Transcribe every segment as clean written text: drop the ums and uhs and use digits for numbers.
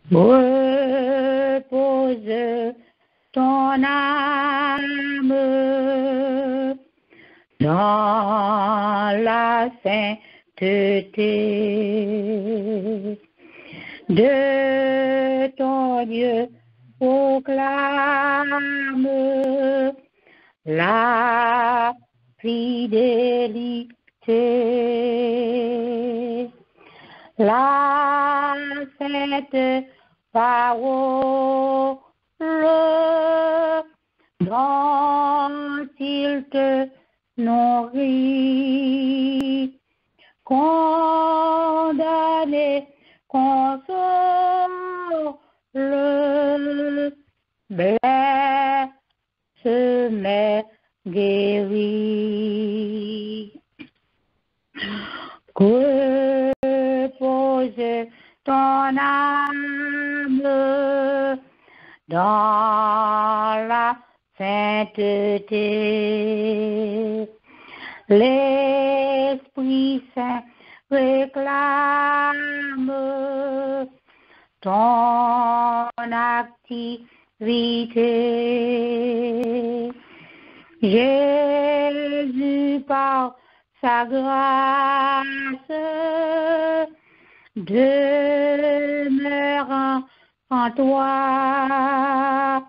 Repose ton âme dans la sainteté de ton Dieu. Proclame la fidélité, la sainte parole dont il te nourrit. Condamné, console, blesse, mais guérit. Repose ton âme dans la sainteté. L'Esprit Saint réclame ton activité. Jésus, par sa grâce, demeurant en toi,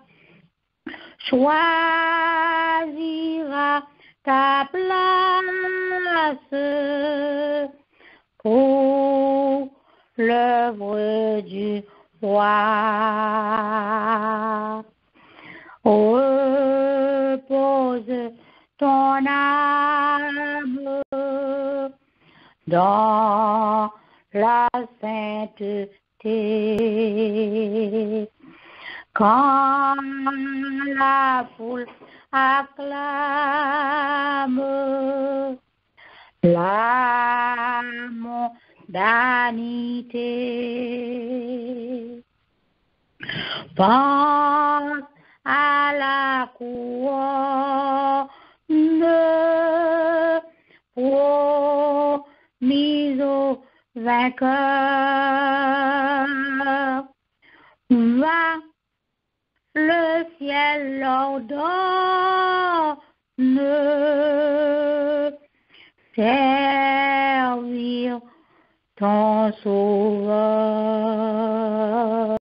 choisira ta place pour l'œuvre du roi. Repose ton âme dans la sainteté. Quand la foule acclame la mondanité, pense à la couronne promise au vainqueur. Va, le ciel l'ordonne, servir ton sauveur.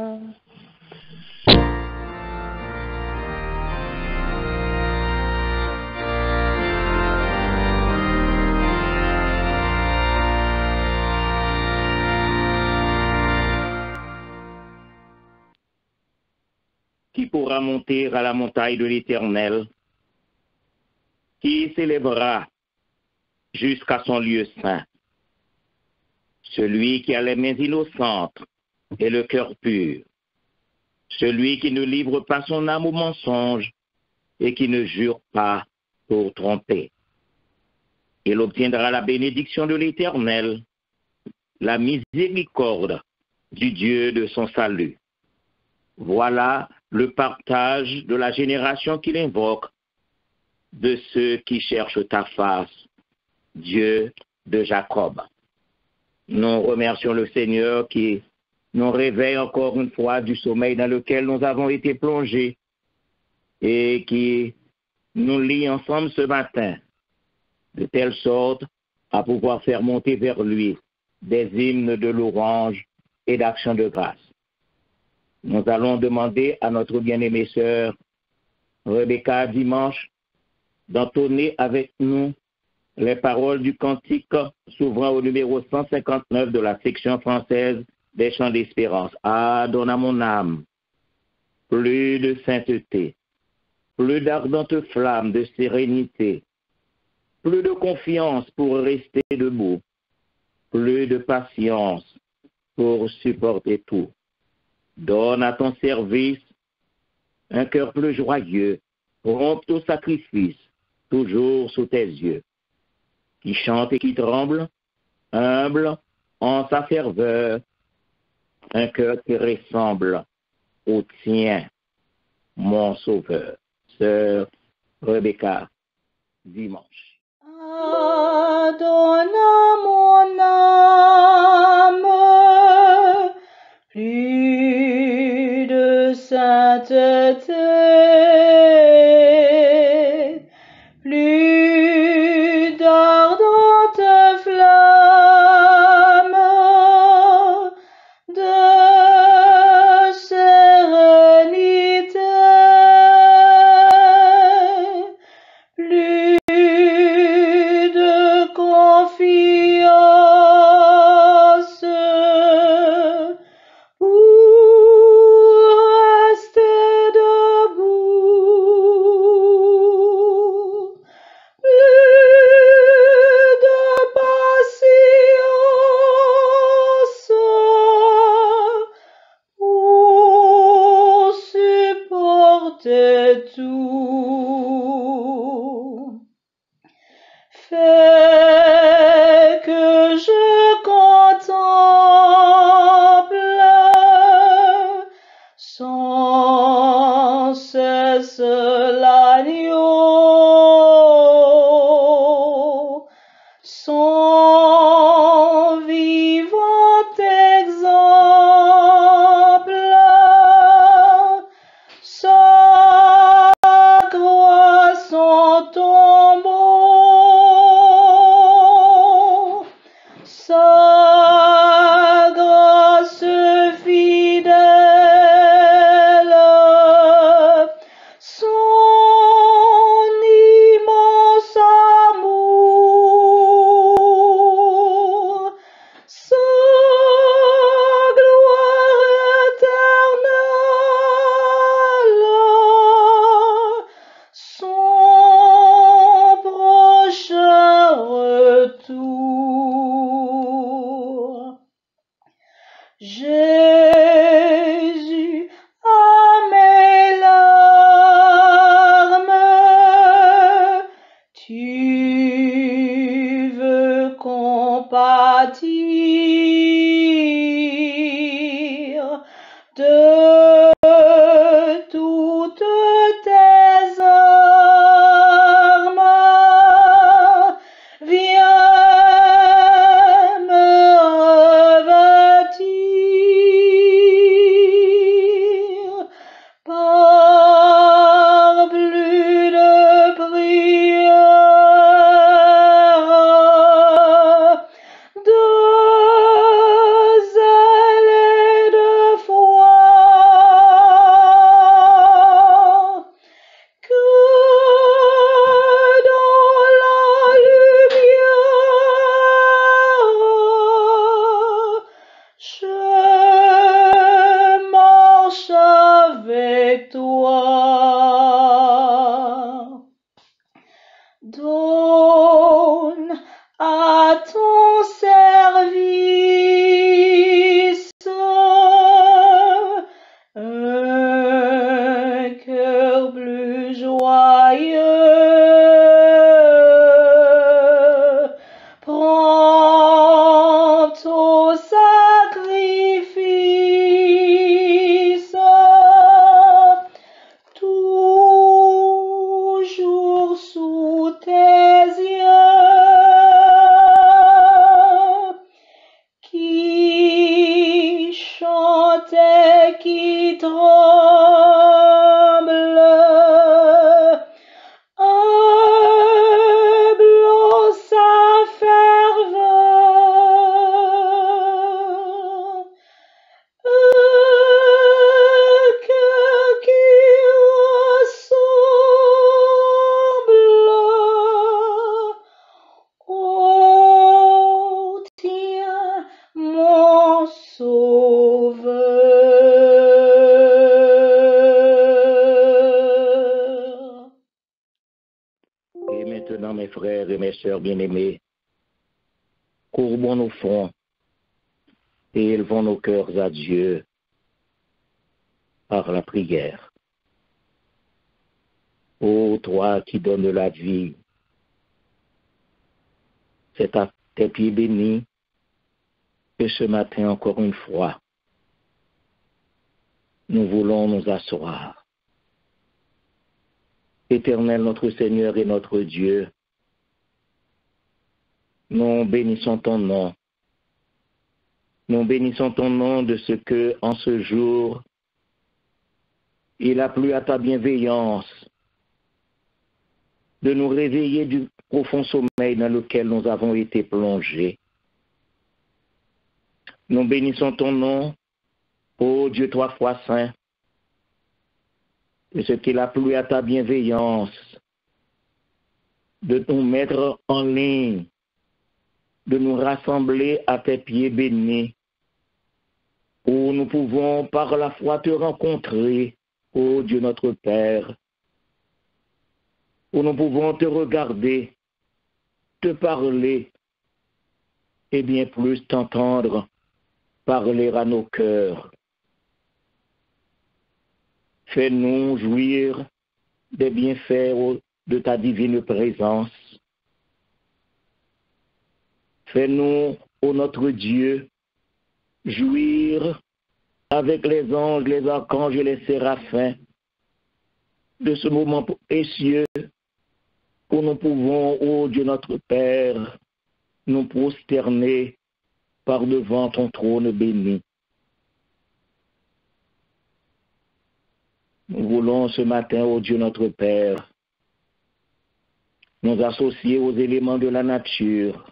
Qui pourra monter à la montagne de l'Éternel? Qui s'élèvera jusqu'à son lieu saint? Celui qui a les mains innocentes et le cœur pur, celui qui ne livre pas son âme au mensonge et qui ne jure pas pour tromper. Il obtiendra la bénédiction de l'Éternel, la miséricorde du Dieu de son salut. Voilà le partage de la génération qu'il invoque, de ceux qui cherchent ta face, Dieu de Jacob. Nous remercions le Seigneur qui nous réveille encore une fois du sommeil dans lequel nous avons été plongés et qui nous lie ensemble ce matin, de telle sorte à pouvoir faire monter vers lui des hymnes de louange et d'action de grâce. Nous allons demander à notre bien-aimée sœur Rebecca dimanche d'entonner avec nous les paroles du cantique s'ouvrant au numéro 159 de la section française des chants d'espérance. Ah, donne à mon âme plus de sainteté, plus d'ardente flamme de sérénité, plus de confiance pour rester debout, plus de patience pour supporter tout. Donne à ton service un cœur plus joyeux, prompt au sacrifice, toujours sous tes yeux, qui chante et qui tremble, humble en sa ferveur, un cœur qui ressemble au tien, mon sauveur. Sœur Rebecca, dimanche. Donne à mon âme plus sainteté, plus d'ardentes flammes de sérénité, plus de confiance pour rester debout, plus de patience pour supporter tout. Fais que je contemple sans cesse l'agneau, son vivant exemple, sa croix, son tombeau, sa grâce fidèle, son immense amour, sa gloire éternelle, son prochain retour. Jésus, à mes larmes, tu veux compatir de toutes tes armes. Viens me revêtir par plus de prière, de zèle et de foi, que dans la lumière je marche avec toi. Donne à ton service un cœur plus joyeux, prends au sacrifice, toujours sous tes yeux, qui chante et qui tremble, humble en sa ferveur, un cœur qui ressemble au tien, mon Sauveur. Et maintenant, mes frères et mes sœurs bien-aimés, courbons nos fronts et élevons nos cœurs à Dieu par la prière. Ô toi qui donnes la vie, c'est à tes pieds bénis que ce matin, encore une fois, nous voulons nous asseoir. Éternel notre Seigneur et notre Dieu, nous bénissons ton nom. Nous bénissons ton nom de ce que, en ce jour, Il a plu à ta bienveillance de nous réveiller du profond sommeil dans lequel nous avons été plongés. Nous bénissons ton nom, ô Dieu trois fois saint, de ce qu'il a plu à ta bienveillance de nous mettre en ligne, de nous rassembler à tes pieds bénis, où nous pouvons par la foi te rencontrer, ô Dieu notre Père, où nous pouvons te regarder, te parler, et bien plus t'entendre parler à nos cœurs. Fais-nous jouir des bienfaits de ta divine présence. Fais-nous, ô notre Dieu, jouir avec les anges, les archanges et les séraphins de ce moment précieux où nous pouvons, ô Dieu notre Père, nous prosterner par devant ton trône béni. Nous voulons ce matin, ô Dieu notre Père, nous associer aux éléments de la nature,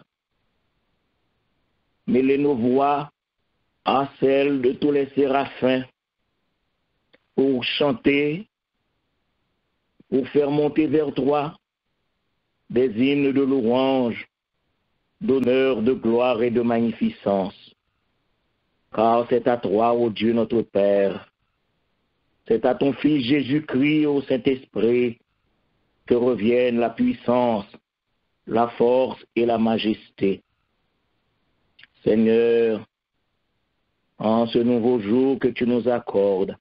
mêler nos voix à celles de tous les séraphins pour chanter, pour faire monter vers toi des hymnes de louange, d'honneur, de gloire et de magnificence. Car c'est à toi, ô Dieu notre Père, c'est à ton Fils Jésus-Christ, ô Saint-Esprit, que reviennent la puissance, la force et la majesté. Seigneur, en ce nouveau jour que tu nous accordes,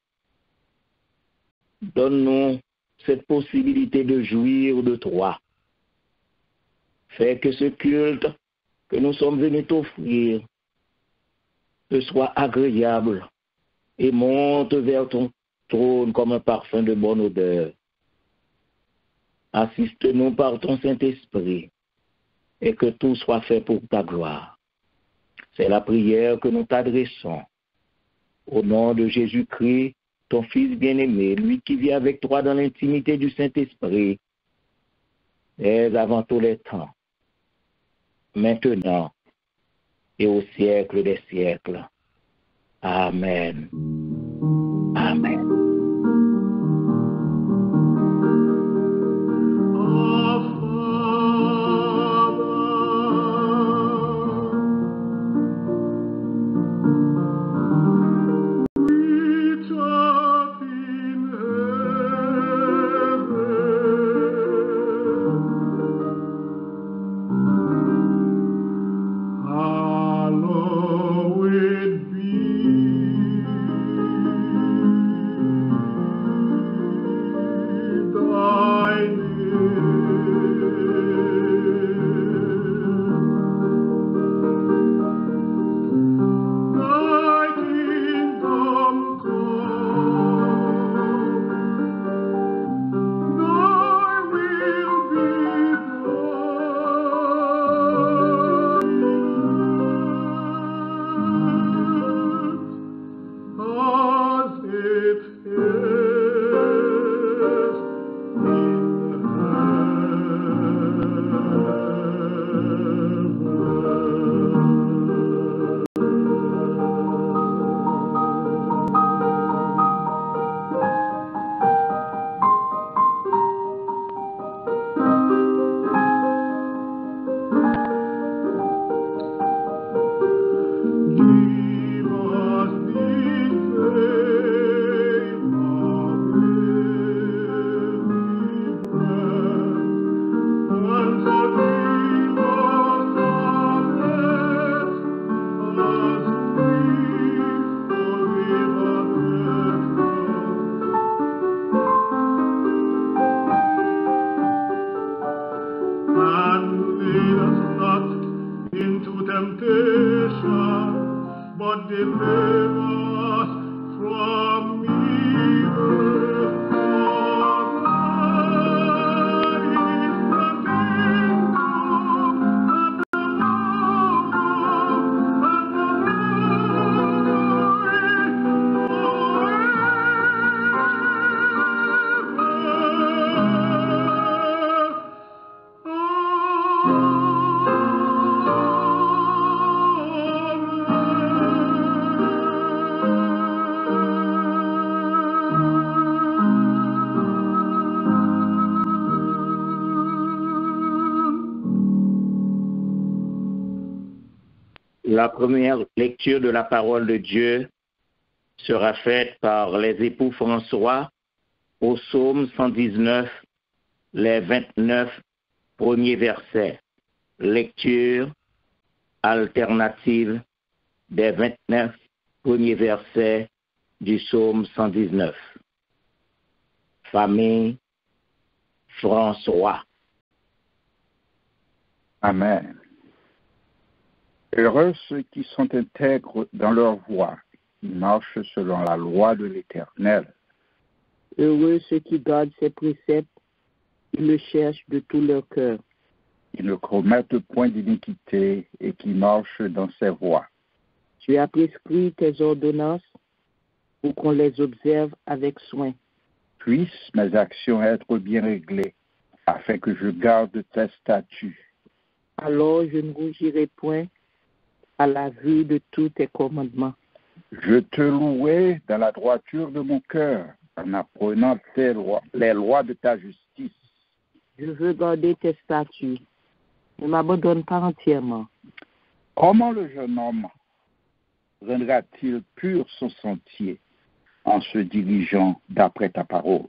donne-nous cette possibilité de jouir de toi. Fais que ce culte que nous sommes venus t'offrir te soit agréable et monte vers ton trône comme un parfum de bonne odeur. Assiste-nous par ton Saint-Esprit et que tout soit fait pour ta gloire. C'est la prière que nous t'adressons. Au nom de Jésus-Christ, ton Fils bien-aimé, lui qui vit avec toi dans l'intimité du Saint-Esprit, dès avant tous les temps, maintenant et au siècle des siècles. Amen. Amen. La première lecture de la parole de Dieu sera faite par les époux François au psaume 119, les 29 premiers versets. Lecture alternative des 29 premiers versets du psaume 119. Famille François. Amen. Heureux ceux qui sont intègres dans leur voie, qui marchent selon la loi de l'Éternel. Heureux ceux qui gardent ses préceptes, qui le cherchent de tout leur cœur. Qui ne commettent point d'iniquité et qui marchent dans ses voies. Tu as prescrit tes ordonnances pour qu'on les observe avec soin. Puissent mes actions être bien réglées, afin que je garde tes statuts. Alors je ne rougirai point à la vue de tous tes commandements. Je te louerai dans la droiture de mon cœur, en apprenant tes lois, les lois de ta justice. Je veux garder tes statuts. Ne m'abandonne pas entièrement. Comment le jeune homme rendra-t-il pur son sentier en se dirigeant d'après ta parole?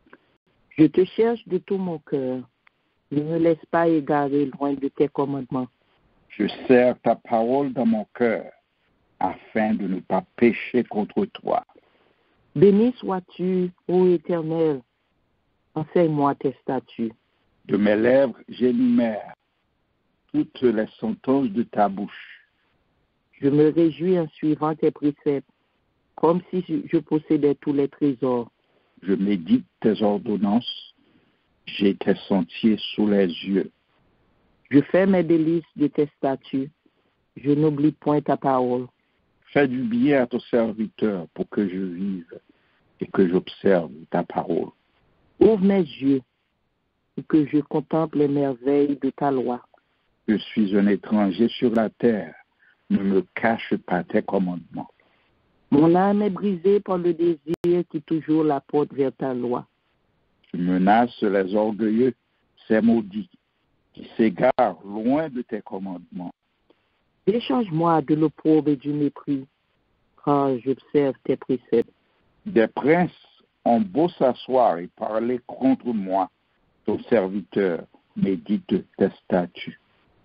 Je te cherche de tout mon cœur. Ne me laisse pas égarer loin de tes commandements. Je serre ta parole dans mon cœur, afin de ne pas pécher contre toi. Béni sois-tu, ô Éternel. Enseigne-moi tes statuts. De mes lèvres, j'énumère toutes les sentences de ta bouche. Je me réjouis en suivant tes préceptes, comme si je possédais tous les trésors. Je médite tes ordonnances, j'ai tes sentiers sous les yeux. Je fais mes délices de tes statuts, je n'oublie point ta parole. Fais du bien à ton serviteur pour que je vive et que j'observe ta parole. Ouvre mes yeux et que je contemple les merveilles de ta loi. Je suis un étranger sur la terre, ne me cache pas tes commandements. Mon âme est brisée par le désir qui toujours la porte vers ta loi. Tu menaces les orgueilleux, ces maudits, qui s'égarent loin de tes commandements. Déchange-moi de l'opprobre et du mépris, car j'observe tes préceptes. Des princes ont beau s'asseoir et parler contre moi, ton serviteur médite tes statuts.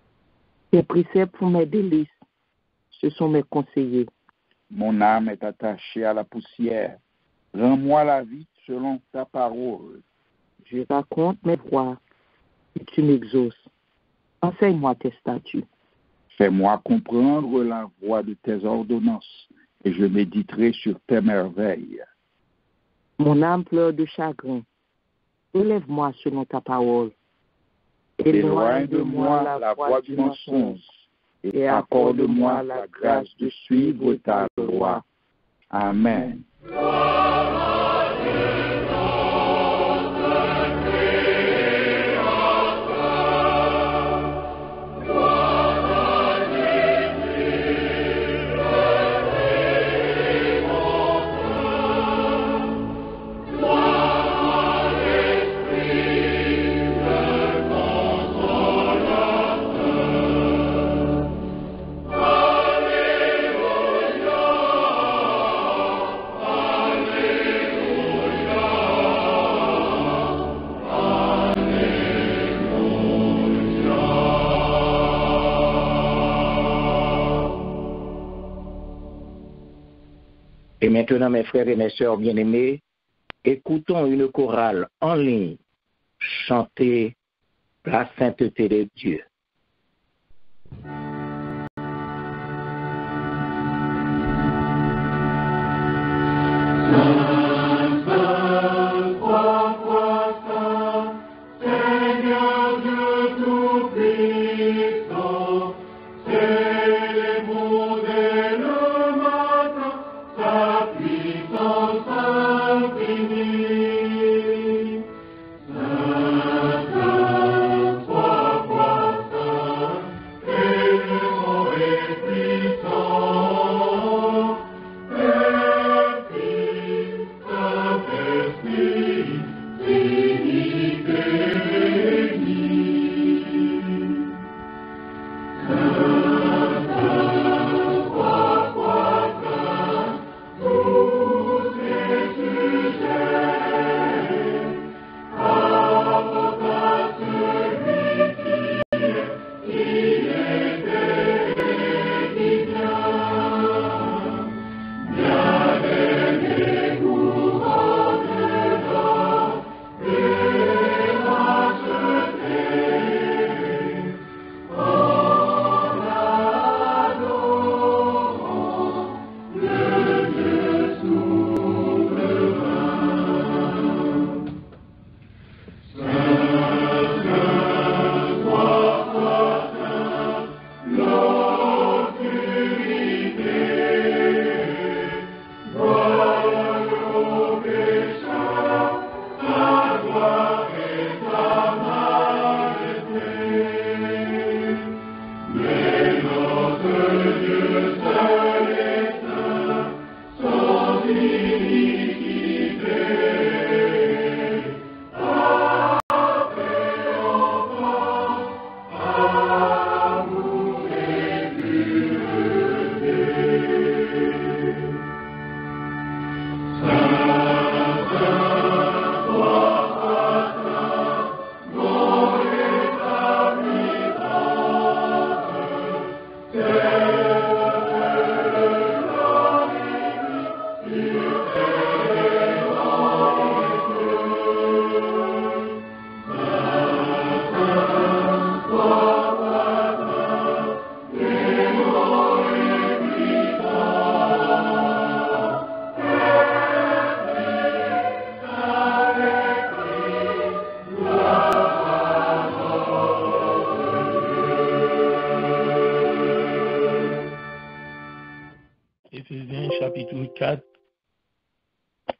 Tes préceptes font mes délices, ce sont mes conseillers. Mon âme est attachée à la poussière. Rends-moi la vie selon ta parole. Je raconte mes voies et tu m'exauces. Enseigne-moi tes statuts. Fais-moi comprendre la voie de tes ordonnances et je méditerai sur tes merveilles. Mon âme pleure de chagrin. Élève-moi selon ta parole. Éloigne de moi la voie du mensonge et accorde-moi la grâce de suivre ta loi. Amen. Et maintenant, mes frères et mes sœurs bien-aimés, écoutons une chorale en ligne chanter la sainteté de Dieu.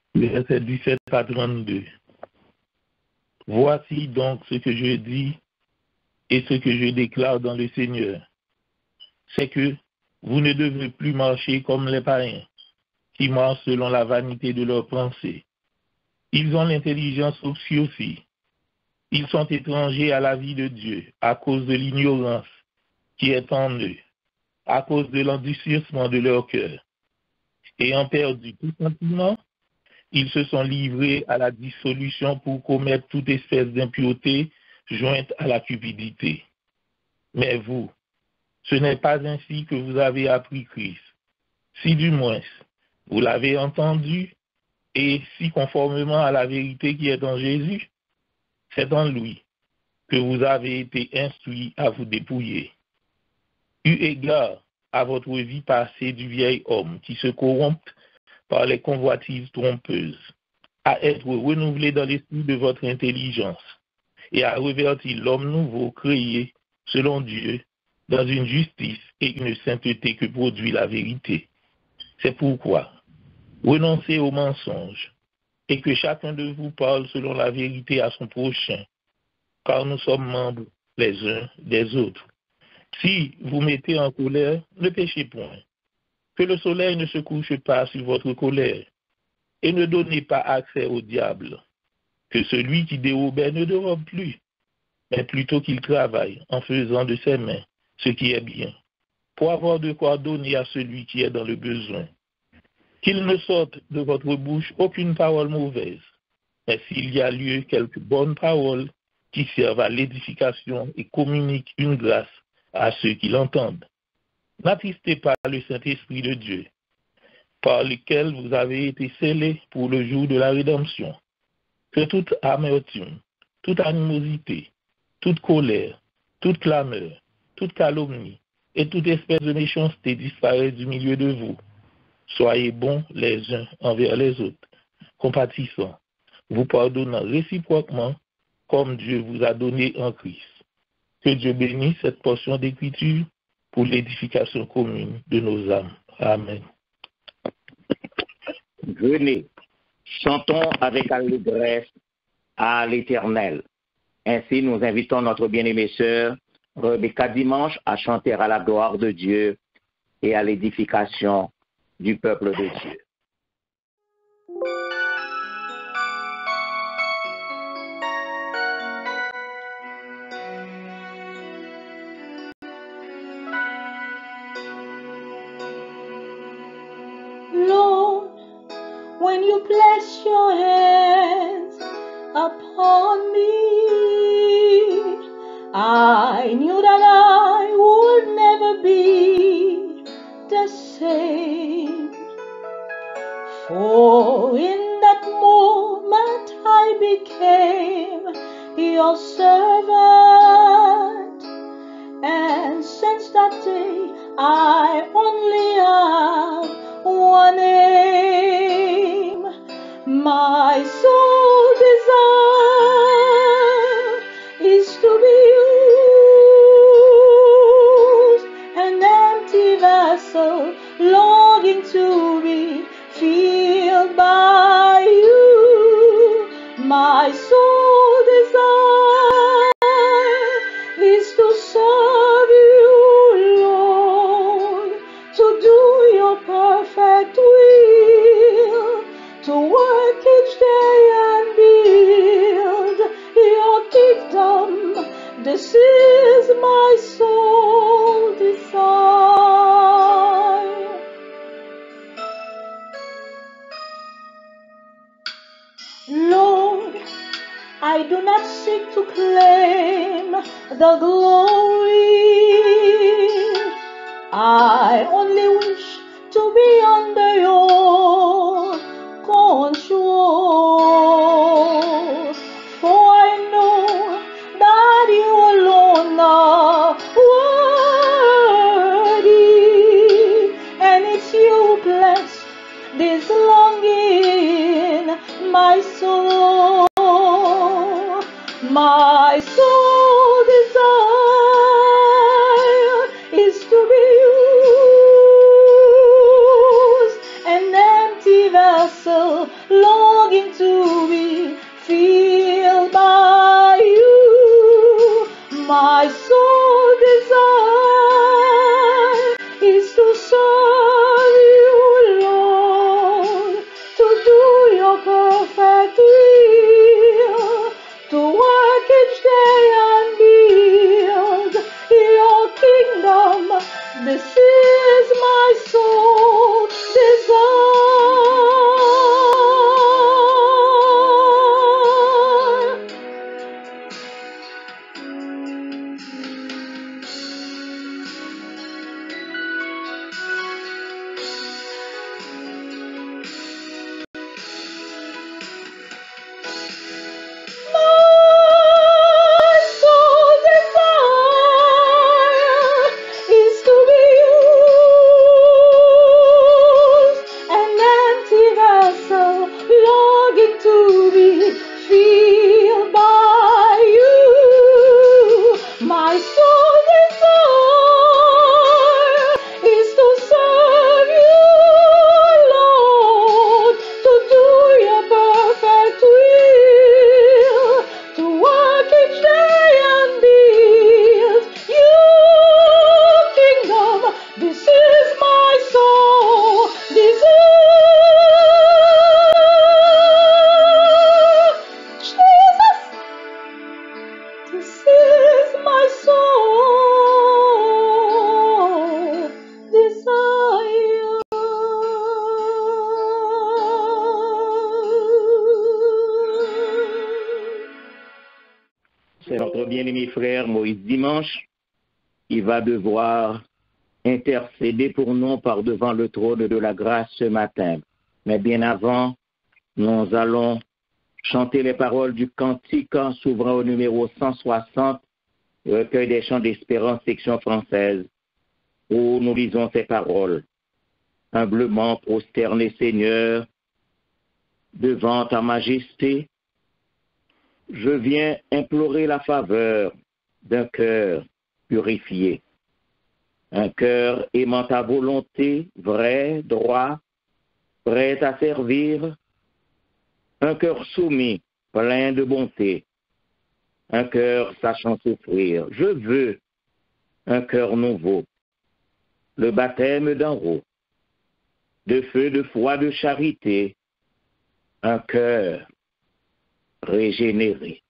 Verset 17 à 32. Voici donc ce que je dis et ce que je déclare dans le Seigneur. C'est que vous ne devez plus marcher comme les païens, qui marchent selon la vanité de leurs pensées. Ils ont l'intelligence obscurcie. Ils sont étrangers à la vie de Dieu à cause de l'ignorance qui est en eux, à cause de l'endurcissement de leur cœur. Ayant perdu tout sentiment, ils se sont livrés à la dissolution pour commettre toute espèce d'impureté jointe à la cupidité. Mais vous, ce n'est pas ainsi que vous avez appris Christ. Si du moins vous l'avez entendu, et si conformément à la vérité qui est en Jésus, c'est en lui que vous avez été instruits à vous dépouiller. Eu égard à votre vie passée du vieil homme qui se corrompt par les convoitises trompeuses, à être renouvelé dans l'esprit de votre intelligence et à revêtir l'homme nouveau créé selon Dieu dans une justice et une sainteté que produit la vérité. C'est pourquoi renoncez aux mensonges et que chacun de vous parle selon la vérité à son prochain, car nous sommes membres les uns des autres. Si vous mettez en colère, ne péchez point. Que le soleil ne se couche pas sur votre colère, et ne donnez pas accès au diable. Que celui qui dérobait ne dérobe plus, mais plutôt qu'il travaille en faisant de ses mains ce qui est bien, pour avoir de quoi donner à celui qui est dans le besoin. Qu'il ne sorte de votre bouche aucune parole mauvaise, mais s'il y a lieu, quelques bonnes paroles qui servent à l'édification et communiquent une grâce à ceux qui l'entendent. N'attristez pas le Saint-Esprit de Dieu, par lequel vous avez été scellés pour le jour de la rédemption. Que toute amertume, toute animosité, toute colère, toute clameur, toute calomnie et toute espèce de méchanceté disparaissent du milieu de vous. Soyez bons les uns envers les autres, compatissants, vous pardonnant réciproquement comme Dieu vous a donné en Christ. Que Dieu bénisse cette portion d'écriture pour l'édification commune de nos âmes. Amen. Venez, chantons avec allégresse à l'Éternel. Ainsi, nous invitons notre bien-aimée sœur Rebecca Dimanche à chanter à la gloire de Dieu et à l'édification du peuple de Dieu. Lord, when you place your hands upon me, I knew that I would never be the same. For in that moment I became your servant, and since that day I only have one aim. My sole desire is to be used, an empty vessel longing to be filled by you. My sole desire is to serve you, Lord, to do your perfect will, to work each day and build your kingdom. This is my sole desire. Lord, I do not seek to claim the glory. I only wish to be under your control. For I know that you alone are worthy, and it's you who blessed this longing, my soul. My sole desire is to be used, an empty vessel, Lord. perfect will, to work each day and build your kingdom. This is my soul desire. C'est notre bien-aimé frère Moïse Dimanche. Il va devoir intercéder pour nous par devant le trône de la grâce ce matin. Mais bien avant, nous allons chanter les paroles du cantique s'ouvrant au numéro 160, recueil des chants d'espérance, section française, où nous lisons ces paroles. Humblement prosterné Seigneur, devant ta majesté, je viens implorer la faveur d'un cœur purifié, un cœur aimant ta volonté, vrai, droit, prêt à servir, un cœur soumis, plein de bonté, un cœur sachant souffrir. Je veux un cœur nouveau, le baptême d'en haut, de feu, de foi, de charité, un cœur régénéré.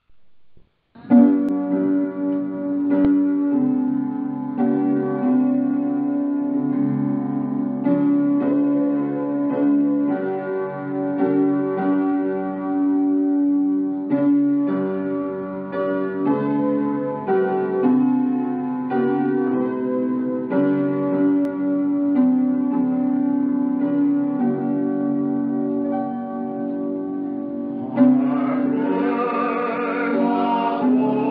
Amen.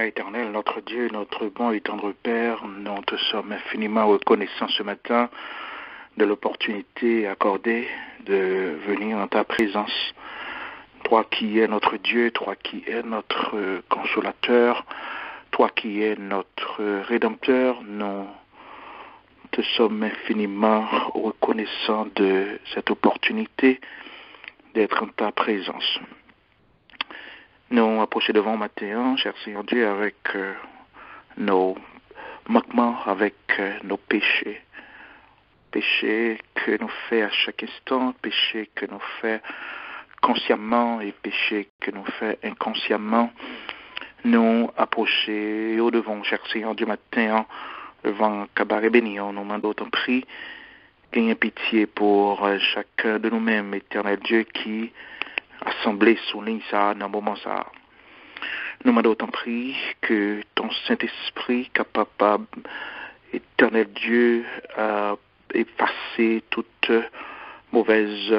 Père éternel, notre Dieu, notre bon et tendre Père, nous te sommes infiniment reconnaissants ce matin de l'opportunité accordée de venir en ta présence. Toi qui es notre Dieu, toi qui es notre consolateur, toi qui es notre rédempteur, nous te sommes infiniment reconnaissants de cette opportunité d'être en ta présence. Nous approchons devant matin, cher Seigneur Dieu, avec nos manquements, avec nos péchés. Péchés que nous faisons à chaque instant, péchés que nous faisons consciemment et péchés que nous faisons inconsciemment. Nous approchons au devant, cher Seigneur Dieu, matin, devant Cabaret béni, nous demandons ton prix, gagne pitié pour chacun de nous-mêmes, éternel Dieu, qui assemblé souligne ça dans un moment ça. Nous demandons ton prix que ton Saint-Esprit capable, éternel Dieu, effacer toute mauvaise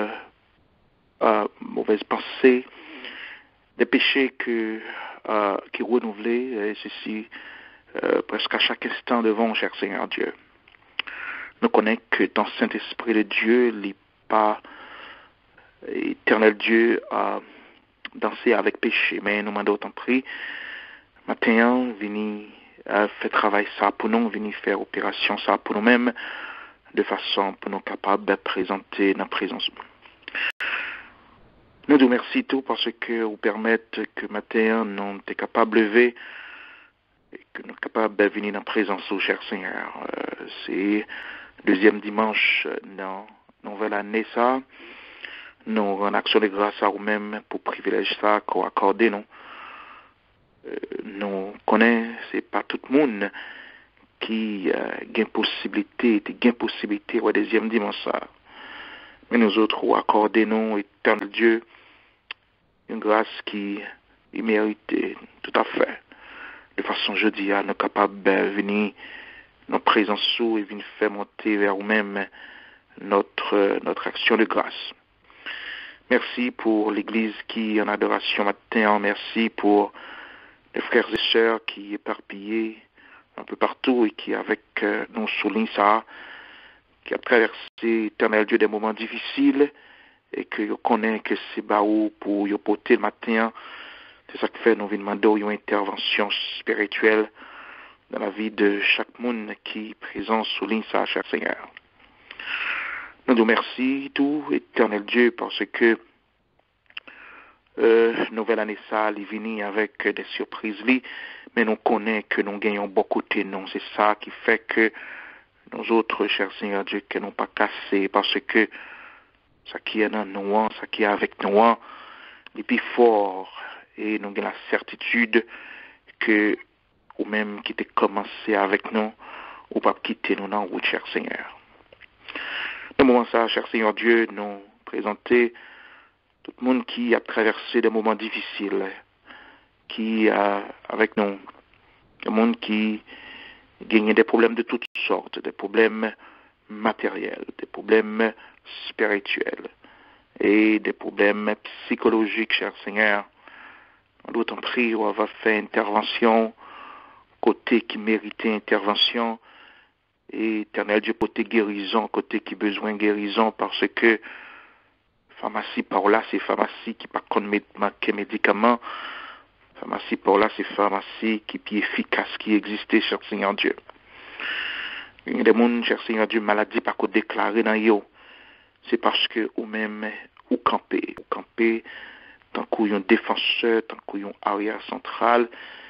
pensée, des péchés qui renouvelés, et ceci presque à chaque instant devant, cher Seigneur Dieu. Nous connaissons que ton Saint-Esprit de Dieu n'est pas éternel Dieu a dansé avec péché, mais nous demandons ton prix. Maintenant, venez faire travail ça pour nous, venez faire opération ça pour nous-mêmes, de façon pour nous capables de présenter dans la présence. Nous vous remercions tout parce que vous permettez que matin nous sommes capables de lever et que nous sommes capables de venir dans la présence au cher Seigneur. C'est deuxième dimanche dans la nouvelle année ça. Nous rendons action de grâce à vous-même pour privilège ça qu'on accorde nous. Nous connaissons, c'est pas tout le monde qui gagne possibilité au deuxième dimanche ça. Mais nous autres, accordez nous, éternel Dieu, une grâce qui mérite tout à fait. De façon, je dis, à nous capables de venir dans présence sous et venir faire monter vers vous-même notre action de grâce. Merci pour l'Église qui est en adoration matin. Merci pour les frères et sœurs qui éparpillés un peu partout et qui avec nous soulignent ça, qui a traversé, éternel Dieu, des moments difficiles et que je connais que c'est baou pour y porter le matin. C'est ça qui fait nous demander une intervention spirituelle dans la vie de chaque monde qui présent souligne ça, cher Seigneur. Nous vous remercions tout, éternel Dieu, parce que nouvelle année ça, il vient avec des surprises, mais nous connaissons que nous gagnons beaucoup de nous. C'est ça qui fait que nous autres, cher Seigneur Dieu, que nous pas cassés, parce que ça qui est dans nous, ça qui est avec nous, est plus fort, et nous avons la certitude que, ou même qui t'a commencé avec nous, ou pas quitter nous dans la route, cher Seigneur. Dans le moment ça, cher Seigneur Dieu, nous présenter tout le monde qui a traversé des moments difficiles, qui a avec nous, le monde qui gagne des problèmes de toutes sortes, des problèmes matériels, des problèmes spirituels et des problèmes psychologiques, cher Seigneur. Nous t'en prie, on va faire intervention côté qui méritait intervention. Et éternel Dieu, côté guérison, côté qui besoin de guérison, parce que pharmacie par là, c'est pharmacie qui pas que médicaments. Pharmacie par là, c'est pharmacie qui est efficace, qui existait, cher Seigneur Dieu. Il y a des gens, cher Seigneur Dieu, maladie pas qu'on déclaré dans eux. C'est parce que ou même ou camper tant qu'on y a un défenseur, tant qu'on y a un arrière central,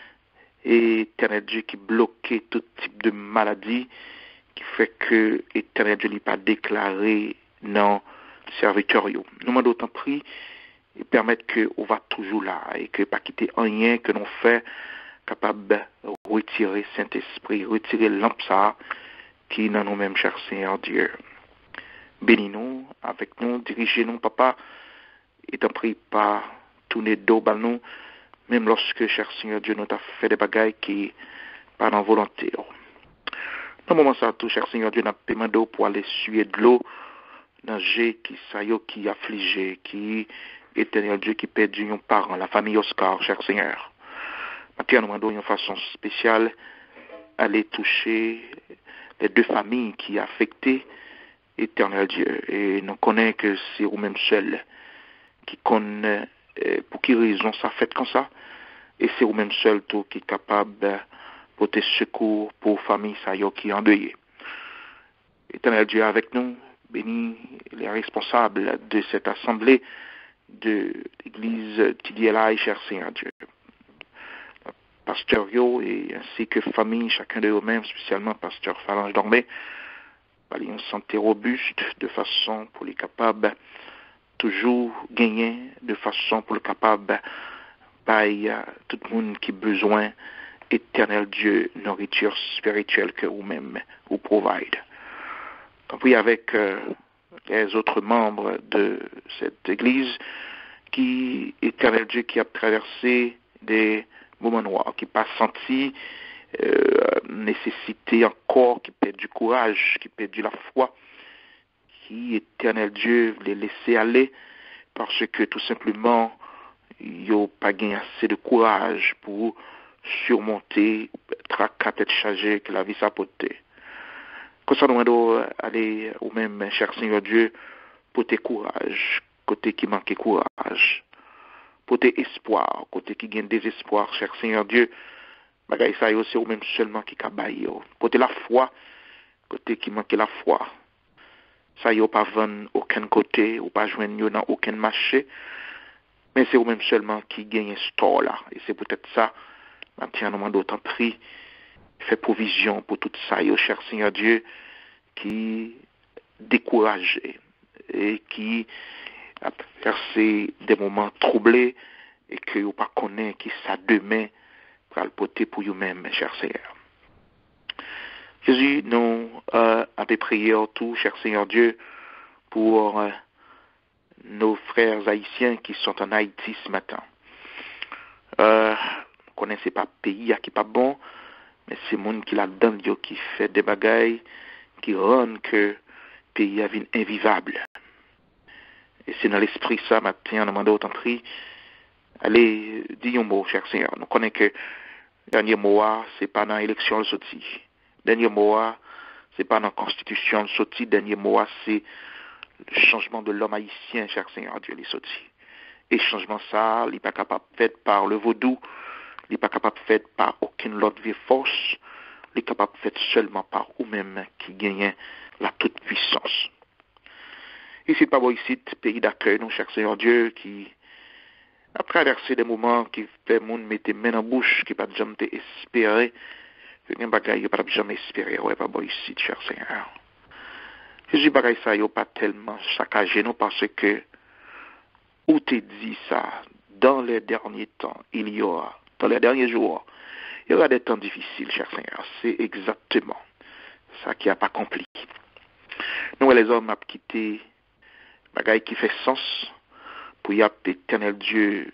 et éternel Dieu qui bloquait tout type de maladie, qui fait que éternel Dieu n'est pas déclaré dans le serviteur. Nous demandons autant prix et permettre qu'on va toujours là et que pas quitter rien que nous fait capable de retirer Saint-Esprit, retirer l'amsa qui est dans nous-mêmes, cher Seigneur Dieu. Bénis-nous avec nous, dirigez-nous, papa, et t'en prie pas tourner dos à nous, même lorsque, cher Seigneur Dieu, nous t'a fait des bagailles qui pas dans volonté. Dans le moment ça, tout, cher Seigneur Dieu, nous avons demandé pour aller suer de l'eau dans G qui affligé, qui éternel Dieu qui perdu un parent, la famille Oscar, cher Seigneur. Maintenant, nous demandons d'une façon spéciale aller toucher les deux familles qui sont affectées, Éternel Dieu. Et nous connaissons que c'est vous-même seul qui connaît pour qui raison ça fait comme ça. Et c'est vous-même seul tout qui est capable de porter secours pour la famille qui est endeuillée. Éternel Dieu avec nous, bénis les responsables de cette assemblée de l'église Tidiela, cher Seigneur Dieu. Pasteur Yo et ainsi que famille, chacun de eux-mêmes, spécialement Pasteur Phalange Dormé, une santé robuste de façon pour les capables toujours gagner, de façon pour le capable par tout le monde qui a besoin, éternel Dieu, nourriture spirituelle que vous-même vous provide. Puis avec les autres membres de cette église qui, éternel Dieu, qui a traversé des moments noirs, qui n'a pas senti nécessité encore, qui perd du courage, qui perd de la foi, qui, éternel Dieu, les laisser aller parce que tout simplement, ils n'ont pas gagné assez de courage pour surmonter tracas tête chargée que la vie s'apporte. Comme ça, nous allons aller au même, cher Seigneur Dieu, pour tes courage, côté qui manque courage, pour tes espoirs, côté qui gagne désespoir, cher Seigneur Dieu, bagay ça c'est au même seulement qui cabaye, côté la foi, côté qui manque la foi. Ça y a pas vendre aucun côté, ou pas joindre dans aucun marché, mais c'est au même seulement qui gagne un store là. Et c'est peut-être ça, maintenant, nous demandons d'autant prix, fait provision pour tout ça, cher Seigneur Dieu, qui découragé et qui a versé des moments troublés et que vous pas connaît qui ça demain pour le porter pour vous-même, cher Seigneur. Jésus, nous avons prié tout, cher Seigneur Dieu, pour nos frères haïtiens qui sont en Haïti ce matin. Vous ne connaissez pas le pays qui n'est pas bon, mais c'est le monde qui là-dedans qui fait des bagailles qui rendent que le pays est invivable. Et c'est dans l'esprit ça, matin, on demande autant prix. Allez, dis un mot, cher Seigneur. Nous connaissons que le dernier mot, c'est pas dans l'élection le sorti. Le dernier mot, c'est pas dans la constitution le sorti. Le dernier mot, c'est le changement de l'homme haïtien, cher Seigneur Dieu, les sorti. Et changement ça, il n'est pas capable de fait par le vaudou. Il n'est pas capable de fait par aucune autre vie force. Il est capable de fait seulement par vous-même qui gagne la toute puissance. Ici, pas ici, pays d'accueil, nous, cher Seigneur Dieu, qui a traversé des moments qui fait le monde mettre main en bouche, qui n'a pas jamais espéré, que les bagailles n'a pas jamais espéré, ouais, pas ici, cher Seigneur. Jésus, bagaille ça, n'a pas tellement saccagé, nous, parce que, où t'es dit ça, dans les derniers temps, dans les derniers jours, il y aura des temps difficiles, cher Seigneur. C'est exactement ça qui n'a pas accompli. Nous, les hommes, ont quitté bagaille qui fait sens pour y avoir l'éternel Dieu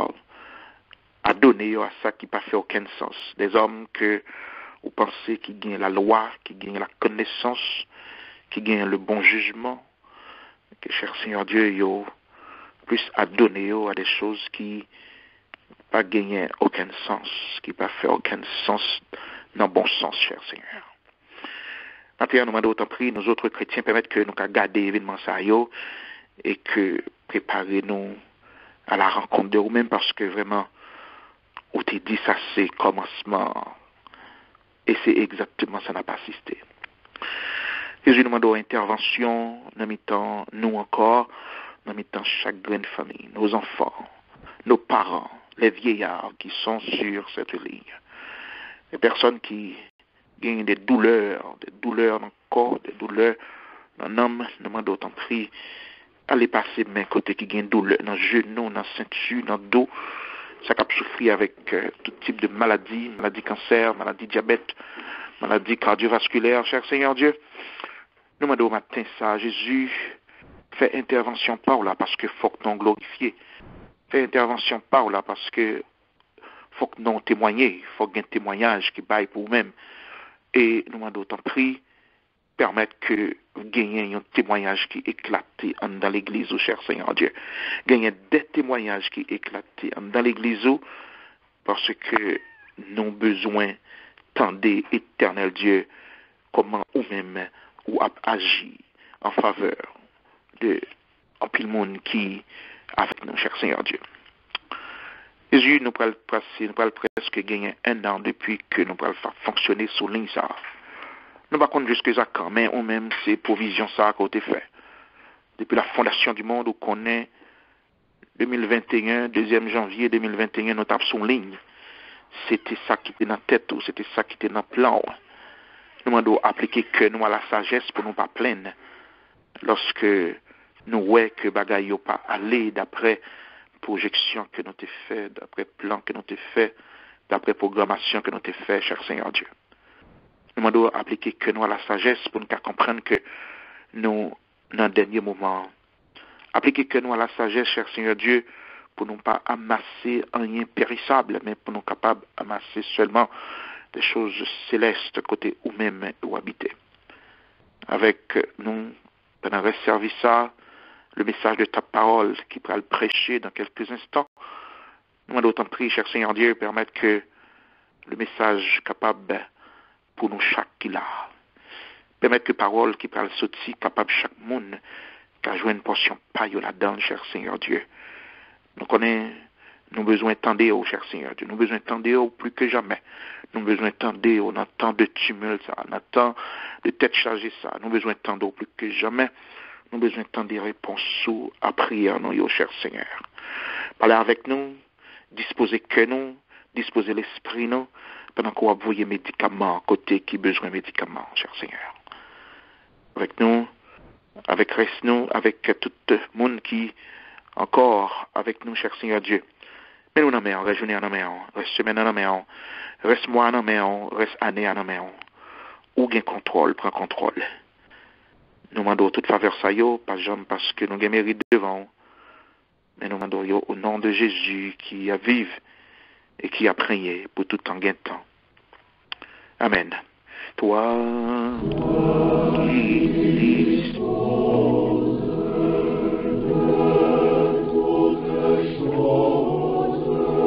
à donner à ça qui n'a pas fait aucun sens. Des hommes que vous pensez qui gagnent la loi, qui gagnent la connaissance, qui gagnent le bon jugement, que, cher Seigneur Dieu, il y a plus à donner à des choses qui pas gagné aucun sens, qui pas fait aucun sens dans le bon sens, cher Seigneur. Maintenant, nous demandons autant prix, nous autres chrétiens permettent que nous garder l'événement ça et que préparer nous à la rencontre de vous-même parce que vraiment, on t'a dit ça c'est commencement et c'est exactement ça n'a pas assisté. Jésus nous demande intervention, nous mettons nous encore, nous mettons chaque grande famille, nos enfants, nos parents, les vieillards qui sont sur cette ligne, les personnes qui gagnent des douleurs dans le corps, des douleurs dans l'âme, nous demandons autant prix, allez passer main côté qui gagne douleur dans le genou, dans la ceinture, dans le dos, ça cap souffrir avec tout type de maladies, maladie cancer, maladie diabète, maladie cardiovasculaire, cher Seigneur Dieu. Nous demandons au matin ça, Jésus, fait intervention par là parce que faut que nous glorifier. Fait intervention par là parce que faut que nous témoignions, faut qu'il y ait un témoignage qui baille pour nous-mêmes. Et nous demandons autant prix, permettre que gagner un témoignage qui éclate dans l'église, cher Seigneur Dieu. Gagner des témoignages qui éclatent dans l'église parce que nos besoins, tendez, éternel Dieu, comment ou même ou agir en faveur de en pile monde qui avec nous, cher Seigneur Dieu. Jésus, nous pourrons presque gagner 1 an depuis que nous pourrons faire fonctionner sous ligne ça. Nous ne pouvons pas jusqu'à quand, mais on même c'est provision ça qui a été fait. Depuis la fondation du monde, où qu'on est 2021, 2e janvier 2021, nous tapons sur ligne. C'était ça qui était dans la tête, ou c'était ça qui était dans le plan. Nous devons appliquer que nous à la sagesse pour nous pas plaindre. Lorsque nous voyons que bagaille n'a pas allé d'après projection que nous avons fait, d'après plan que nous avons fait, d'après programmation que nous avons fait, cher Seigneur Dieu. Nous devons appliquer que nous à la sagesse pour nous comprendre que nous, dans le dernier moment, appliquer que nous à la sagesse, cher Seigneur Dieu, pour nous pas amasser rien périssable, mais pour nous capables d'amasser seulement des choses célestes côté ou même où habiter. Avec nous, pendant le service ça, le message de ta parole qui pourra le prêcher dans quelques instants. Nous allons d'autant prier, cher Seigneur Dieu, permettre que le message capable pour nous chaque qui l'a. Permettre que parole qui pourra le sortir capable chaque monde qui a joué une portion paille là-dedans, cher Seigneur Dieu. Nous connaissons nos besoins tendez, cher Seigneur Dieu. Nous besoin tendez plus que jamais. Nous besoin tendez dans temps de tumulte, ça, dans temps de tête chargée, ça. Nous besoin tendez plus que jamais. Nous besoin tant de réponses à prière, nous, cher Seigneur. Parlez avec nous, disposez que nous, disposez l'esprit, nous, pendant qu'on va envoyer médicaments, côté qui besoin de médicaments, cher Seigneur. Avec nous, avec reste nous, avec tout le monde qui, encore, avec nous, cher Seigneur Dieu. Mais nous, en reste journée en main, reste semaine en main, reste mois en main, reste année en main. Ou gain contrôle, prend contrôle. Nous demandons toute faveur ça yo, pas jamais parce que nous avons mérite devant. Mais nous demandons au nom de Jésus qui a vive et qui a prié pour tout temps gain temps. Amen. Toi qui disposes toutes choses,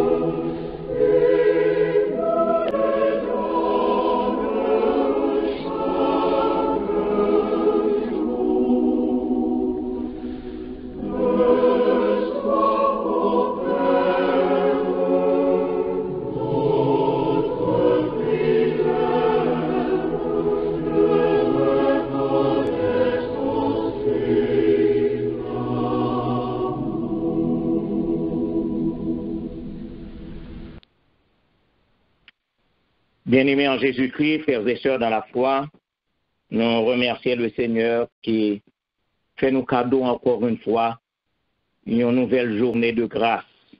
Bien-aimés en Jésus-Christ, frères et sœurs dans la foi, nous remercions le Seigneur qui fait nous cadeau encore une fois une nouvelle journée de grâce.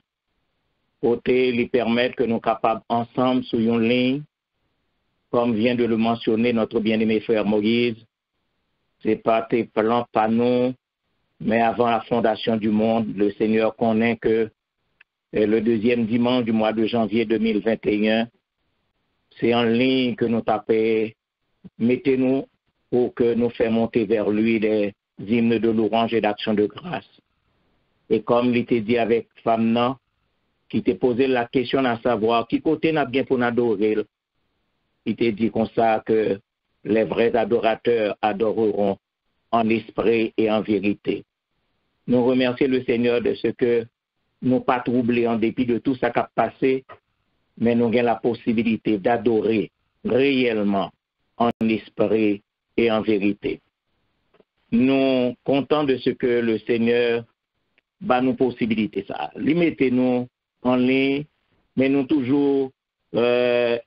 Côté lui permettre que nous capables ensemble sur une ligne, comme vient de le mentionner notre bien-aimé frère Moïse, c'est pas tes plans, pas nous, mais avant la fondation du monde, le Seigneur connaît que le 2e dimanche du mois de janvier 2021, c'est en ligne que nous tapons, mettez-nous pour que nous fassions monter vers lui des hymnes de louange et d'action de grâce. Et comme il était dit avec femme, qui t'a posé la question à savoir qui côté n'a bien pour adorer, il t'a dit comme ça que les vrais adorateurs adoreront en esprit et en vérité. Nous remercions le Seigneur de ce que nous pas troublés en dépit de tout ça qui a passé, mais nous avons la possibilité d'adorer réellement en esprit et en vérité. Nous contents de ce que le Seigneur va nous possibiliter ça. Mettez-nous en ligne, mais nous toujours liés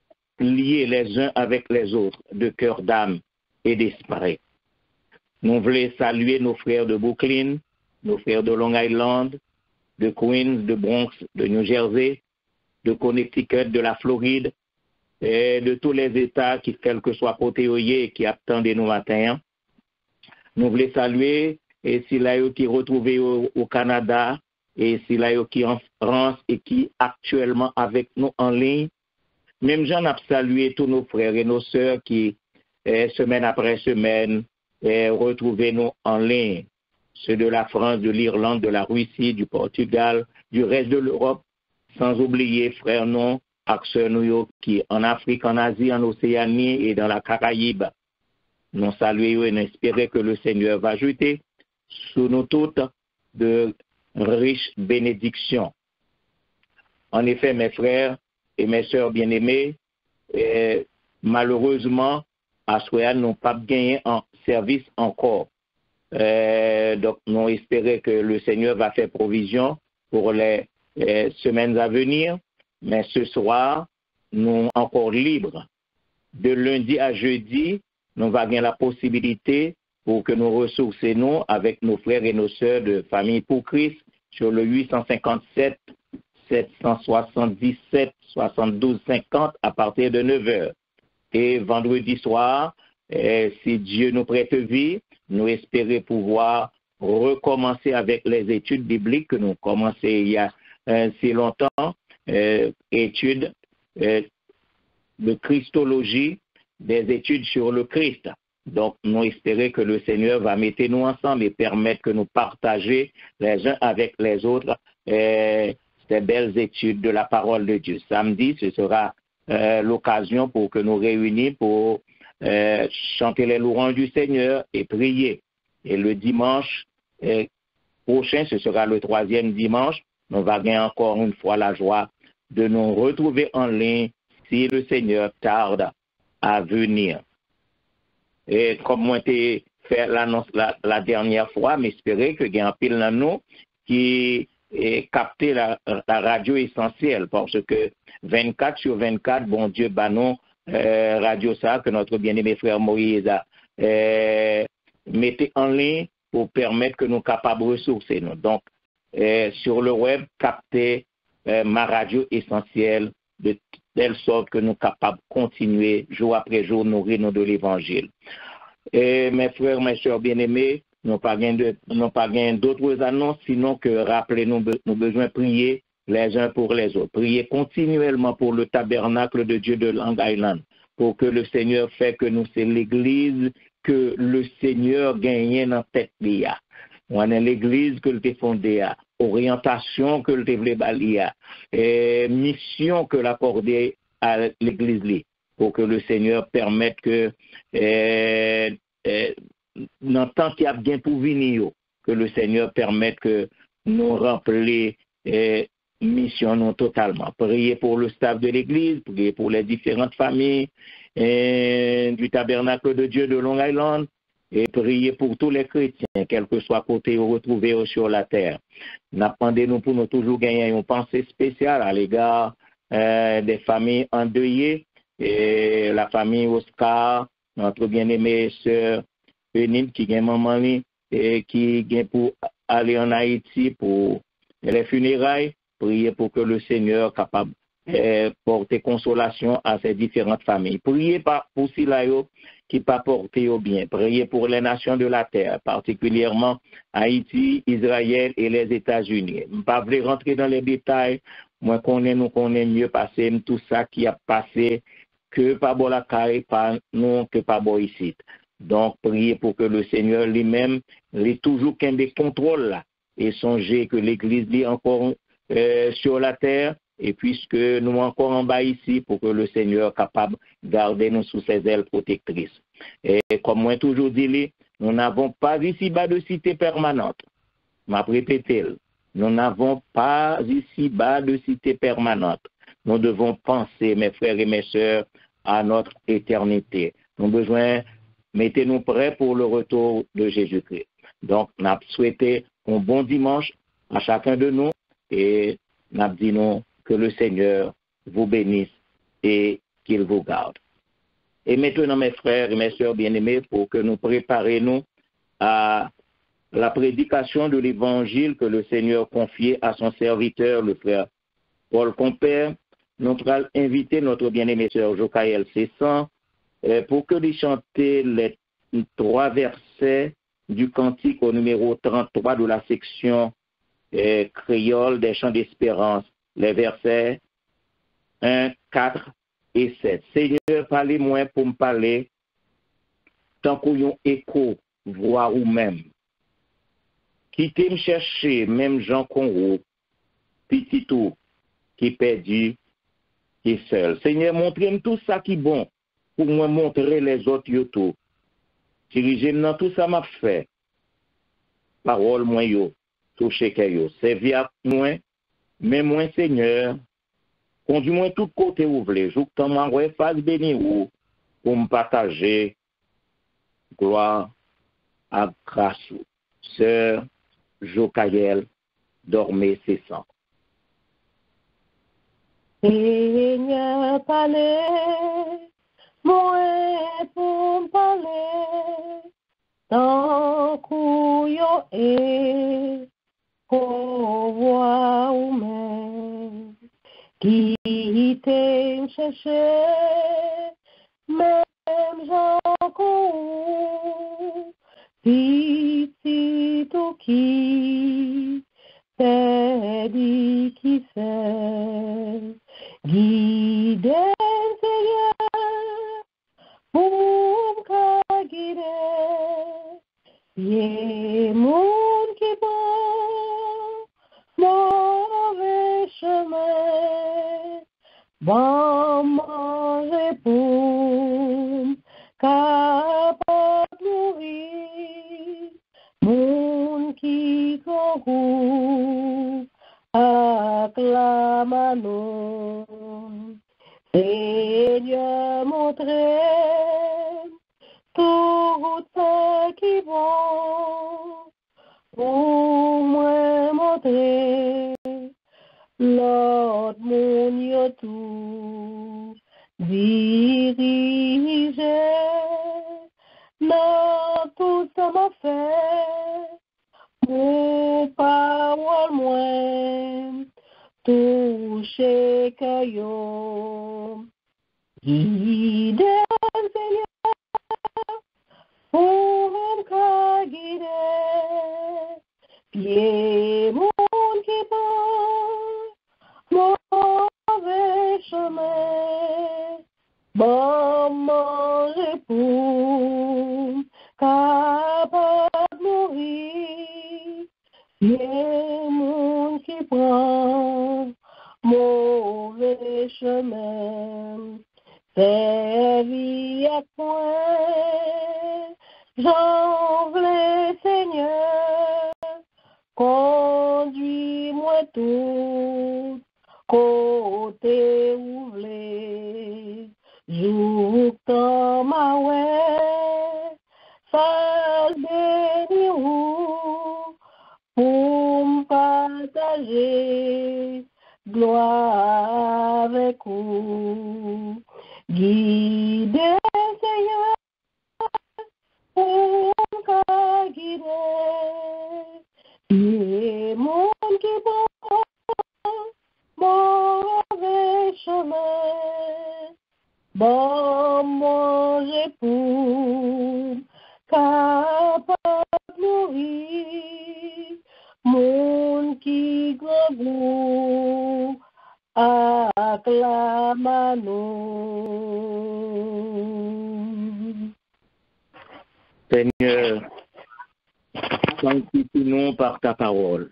les uns avec les autres, de cœur, d'âme et d'esprit. Nous voulons saluer nos frères de Brooklyn, nos frères de Long Island, de Queens, de Bronx, de New Jersey, de Connecticut, de la Floride, et de tous les États qui, quel que soit côté qui attendent nous matin. Nous voulons saluer et si là qui retrouvés au Canada et si là qui en France et qui actuellement avec nous en ligne. Même j'en ai salué tous nos frères et nos sœurs qui semaine après semaine retrouvent nous en ligne. Ceux de la France, de l'Irlande, de la Russie, du Portugal, du reste de l'Europe. Sans oublier, frères, non, acteurs nous qui en Afrique, en Asie, en Océanie et dans la Caraïbe. Nous saluons et nous espérons que le Seigneur va ajouter sous nous toutes de riches bénédictions. En effet, mes frères et mes sœurs bien-aimés, malheureusement, à Soya, nous n'avons pas gagné en service encore. Donc, nous espérons que le Seigneur va faire provision pour les semaines à venir. Mais ce soir, nous sommes encore libres. De lundi à jeudi, nous allons avoir la possibilité pour que nous ressourcions avec nos frères et nos sœurs de Famille pour Christ sur le 857 777 72 50 à partir de 9h. Et vendredi soir, si Dieu nous prête vie, nous espérons pouvoir recommencer avec les études bibliques que nous avons commencé il y a si longtemps, études de Christologie, des études sur le Christ. Donc, nous espérons que le Seigneur va mettre nous ensemble et permettre que nous partagions les uns avec les autres ces belles études de la parole de Dieu. Samedi, ce sera l'occasion pour que nous réunissions pour chanter les louanges du Seigneur et prier. Et le dimanche prochain, ce sera le 3e dimanche, nous allons gagner encore une fois la joie de nous retrouver en ligne si le Seigneur tarde à venir. Et comme moi j'ai fait l'annonce la dernière fois, m'espérer que il y a un pile dans nous qui capté la radio essentielle parce que 24 sur 24, bon Dieu, banon radio ça que notre bien-aimé frère Moïse a mettez en ligne pour permettre que nous capables de ressourcer nous. Donc, sur le web, capter ma radio essentielle de telle sorte que nous sommes capables de continuer jour après jour nourrir nous de l'évangile. Et mes frères, mes sœurs bien-aimés, nous n'avons pas d'autres annonces, sinon que rappelez-nous, nous besoin de prier les uns pour les autres. Prier continuellement pour le tabernacle de Dieu de Long Island, pour que le Seigneur fait que nous, c'est l'église que le Seigneur gagne dans tête d'IA. On est l'église que le fondé a, orientation que le développé a, mission que l'accordé à l'église pour que le Seigneur permette que dans le temps qu'il y a bien pour venir, que le Seigneur permette que nous remplissions mission non totalement. Priez pour le staff de l'église, priez pour les différentes familles du tabernacle de Dieu de Long Island, et priez pour tous les chrétiens, quel que soit côté ou retrouvé sur la terre. N'appendez-nous pour nous toujours gagner une pensée spéciale à l'égard des familles endeuillées, et la famille Oscar, notre bien-aimée sœur Eunine qui gagne maman et qui gagne pour aller en Haïti pour les funérailles. Priez pour que le Seigneur soit capable de porter consolation à ces différentes familles. Priez pour Silayo qui pas porté au bien. Priez pour les nations de la terre, particulièrement Haïti, Israël et les États-Unis. Je ne vais pas rentrer dans les détails. Moi, nous connaissons mieux passer tout ça qui a passé que par Bolakaï, par nous, que par ici. Donc, priez pour que le Seigneur lui-même ait toujours qu'un des contrôles là et songez que l'Église est encore sur la terre et puisque nous sommes encore en bas ici pour que le Seigneur soit capable de garder nous sous ses ailes protectrices. Et comme moi toujours dit, nous n'avons pas ici-bas de cité permanente. Je répète, nous n'avons pas ici-bas de cité permanente. Nous devons penser, mes frères et mes sœurs, à notre éternité. Nous avons besoin, mettez-nous prêts pour le retour de Jésus-Christ. Donc, nous souhaitons un bon dimanche à chacun de nous et nous disons que le Seigneur vous bénisse et qu'il vous garde. Et maintenant, mes frères et mes sœurs bien-aimés, pour que nous préparions à la prédication de l'évangile que le Seigneur confiait à son serviteur, le frère Paul Compère, nous allons inviter notre bien-aimé sœur Jokaël Cessan pour que lui chanter les 3 versets du cantique au numéro 33 de la section créole des chants d'espérance, les versets 1, 4 et 7. Seigneur, parlez-moi pour me parler, tant qu'on y a écho, voix ou même. Quittez me chercher, même Jean Conro, petit tout, qui perdu, et seul. Seigneur, montrez-moi tout ça qui est bon pour moi montrer les autres yoto. Dirigez-moi dans tout ça m'a fait. Parole moi yo, toucher que yo. Servir moi, mais moi Seigneur, conduis-moi tout côté où vous voulez. Joue que moi ouais face béni ou pour me partager gloire à grâce. Sœur Jocaël, dormez ses sangs. Seigneur, parlez, moi pour me parler, tant qu'on y est, qu'on voit ou même, qui t'aime chercher, même j'en cours, petit ou qui, c'est dit qui c'est. Guide, Seigneur, pour me guider, pied mon qui prend mauvais chemin, bon manger pour capable mourir, mon qui concourt. Acclamons, Seigneur, montrez tout ce qui vont, pour moi montrer l'autre monde yo tout diriger dans tout ça m'a fait. Mon parole moins toucher que yo guide Seigneur pour me guider pied mon qui prend mauvais chemin bon manger pour capable mourir. Les monde qui prend mauvais chemin, servi à point, j'en veux Seigneur, conduis-moi tout, côté où voulez, joue dans ma ouais, ça béni ou, pour me partager gloire avec vous. Guidez, Seigneur, pour me guider. Et mon qui prend mauvais chemin, bon manger pour capable mourir. Mon qui globou acclamons. Seigneur, sanctifie-nous par ta parole.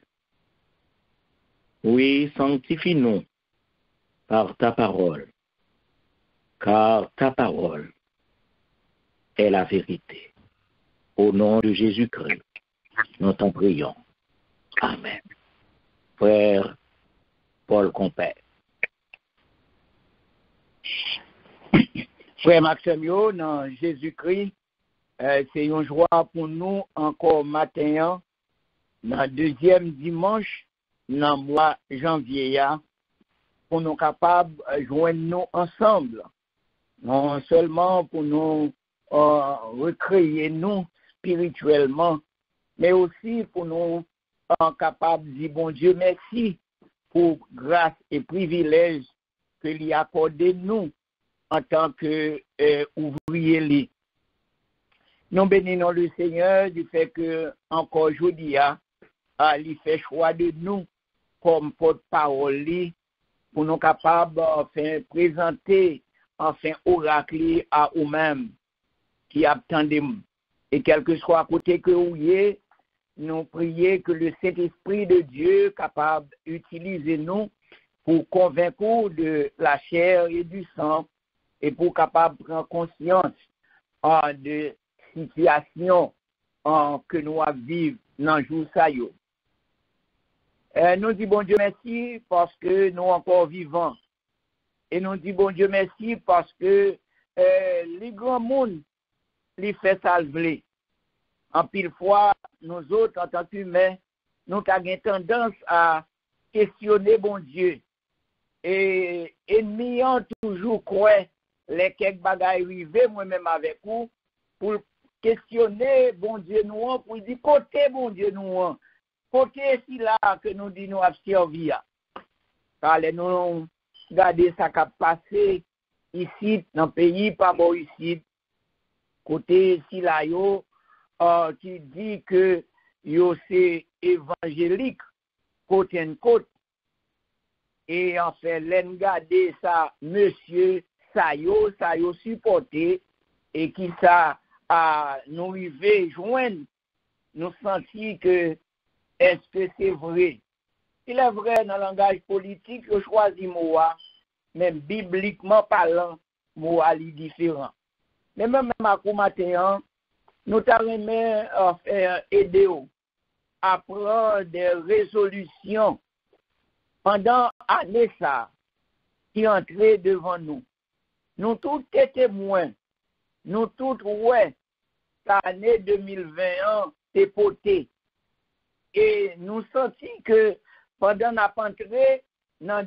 Oui, sanctifie-nous par ta parole, car ta parole est la vérité. Au nom de Jésus-Christ, nous t'en prions. Amen. Frère Paul Compère. Frère Maxime, dans Jésus-Christ, c'est une joie pour nous encore matin, dans le deuxième dimanche, dans le mois de janvier, pour nous capables de joindre nous ensemble. Non seulement pour nous recréer nous spirituellement, mais aussi pour nous capables de dire bon Dieu merci pour grâce et privilège que lui accordé nous en tant que ouvriers. Nous bénissons le Seigneur du fait que encore aujourd'hui il fait choix de nous comme porte-parole pour nous capables enfin présenter enfin oracle à nous-mêmes qui attendent. Et quel que soit côté que vous êtes, nous prions que le Saint-Esprit de Dieu capable d'utiliser nous pour convaincre de la chair et du sang et pour capable prendre conscience de situation que nous vivons dans le jour ça yo. Nous disons bon Dieu merci parce que nous encore vivants. Et nous disons bon Dieu merci parce que les grands mondes les fait salver. En pile fois, nous autres, en tant qu'humains, nous avons tendance à questionner bon Dieu. Et ennemis ont toujours cru les quelques bagailles arrivées, moi-même avec vous, pour questionner bon Dieu nous, pour dire côté bon Dieu nous, côté si là que nous disons nous avons servi. Car nous regardons ça qui a passé ici, dans le pays, pas bon ici, côté si là, qui dit que yo c'est évangélique, côte en côte. Et en fait, l'engardé ça, monsieur, ça yo supporté, et qui ça a nous arrivé joindre, nous sentis que est-ce que c'est vrai? Il est vrai dans le langage politique, je choisis moi, même bibliquement parlant, moi est différent. Mais même à matin, nous t'avons aider à prendre des résolutions pendant l'année ça qui entrait devant nous. Nous tous les témoins, nous tous, ouais, l'année 2021 est potée. Et nous sentons que pendant notre entrée dans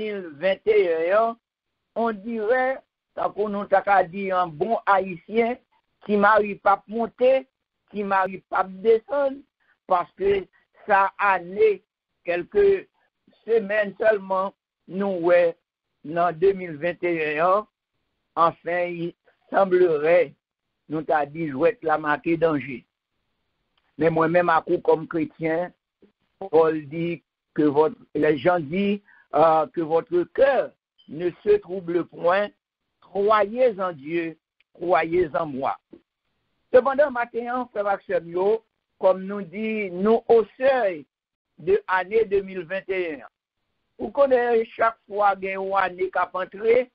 2021, on dirait, tant qu'on nous a dit un bon haïtien, qui m'arrive pas monter, qui m'arrive pas descendre, parce que ça année, quelques semaines seulement, nous, ouais, dans 2021, enfin, il semblerait, nous t'a dit, jouer la marquée danger. Mais moi-même, à coup comme chrétien, Paul dit que les gens disent que votre cœur ne se trouble point, croyez en Dieu, croyez en moi. Cependant, maintenant, frère Axel, comme nous dit, nous au seuil de l'année 2021. Vous connaissez chaque fois qu'il y a une année qui a entré,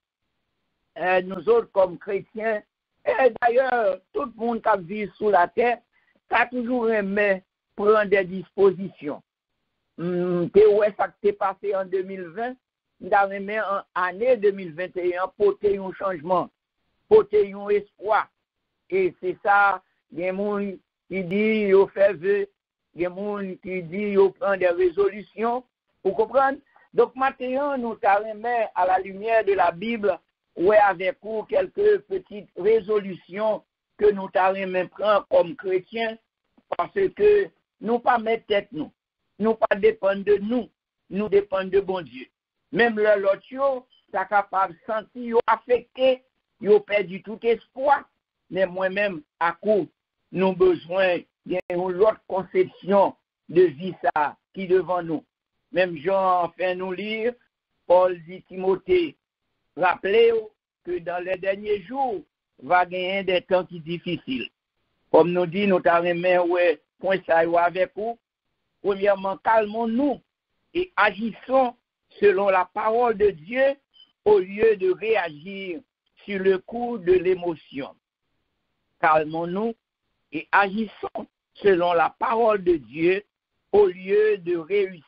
nous autres comme chrétiens, et d'ailleurs, tout le monde qui vit sous la terre, a toujours aimé prendre des dispositions. Ouais, ça qui s'est passé en 2020, nous avons aimé en année 2021 porter un changement, porter un espoir. Et c'est ça, il y a des gens qui disent qu'ils fait vœu, il y a des gens qui disent qu'ils prennent des résolutions. Vous comprenez? Donc maintenant, nous avons à la lumière de la Bible, ouais, avec vous quelques petites résolutions que nous avons prendre comme chrétiens, parce que nous pas mettre tête nous pas dépendre de nous dépendons de bon Dieu. Même l'autre, ça capable de sentir affecté, ils perdu tout espoir, mais moi-même, à coup, nous avons besoin d'une autre conception de vie ça qui devant nous. Même Jean fait nous lire, Paul dit Timothée, rappelez-vous que dans les derniers jours, va gagner des temps qui difficiles. Comme nous dit, nous avons ouais, point ça avec vous. Premièrement, calmons-nous et agissons selon la parole de Dieu au lieu de réagir sur le coup de l'émotion. Calmons-nous et agissons selon la parole de Dieu au lieu de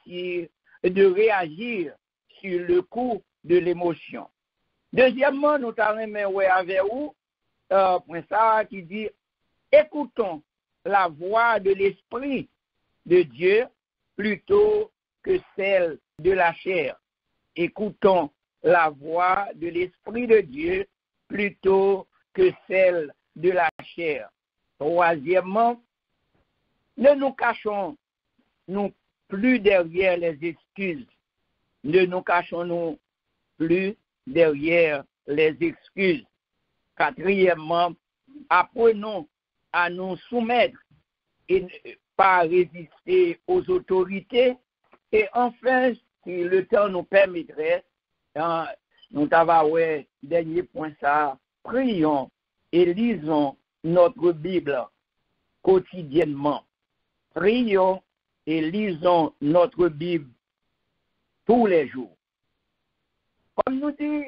réagir sur le coup de l'émotion. Deuxièmement, nous avons avec vous point ça qui dit écoutons la voix de l'Esprit de Dieu plutôt que celle de la chair. Écoutons la voix de l'Esprit de Dieu plutôt que celle de la chair. Troisièmement, ne nous cachons-nous plus derrière les excuses. Ne nous cachons-nous plus derrière les excuses. Quatrièmement, apprenons à nous soumettre et pas résister aux autorités. Et enfin, si le temps nous permettrait, nous avons dernier point ça, prions et lisons notre Bible quotidiennement. Prions et lisons notre Bible tous les jours. Comme nous dit,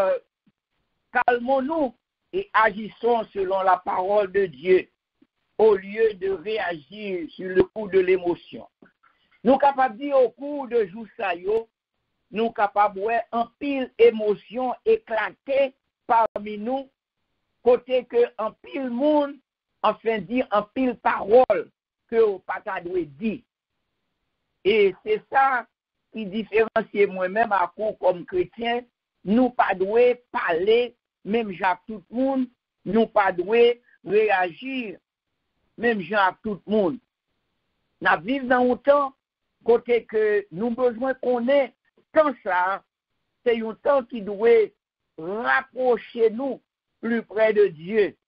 calmons-nous et agissons selon la parole de Dieu au lieu de réagir sur le coup de l'émotion. Nous sommes capables de dire au cours de jour ça, nous sommes capables de voir un pile émotion éclater parmi nous, côté que un pile monde, enfin dire un pile parole que au pas doit dire. Et c'est ça qui différencie moi-même à coup comme chrétien, nous pas doit parler même Jacques tout le monde, nous pas doit réagir même Jacques tout le monde. Nous vivons dans un temps côté que nous besoin qu'on ait tant ça, c'est un temps qui doit rapprocher nous plus près de Dieu.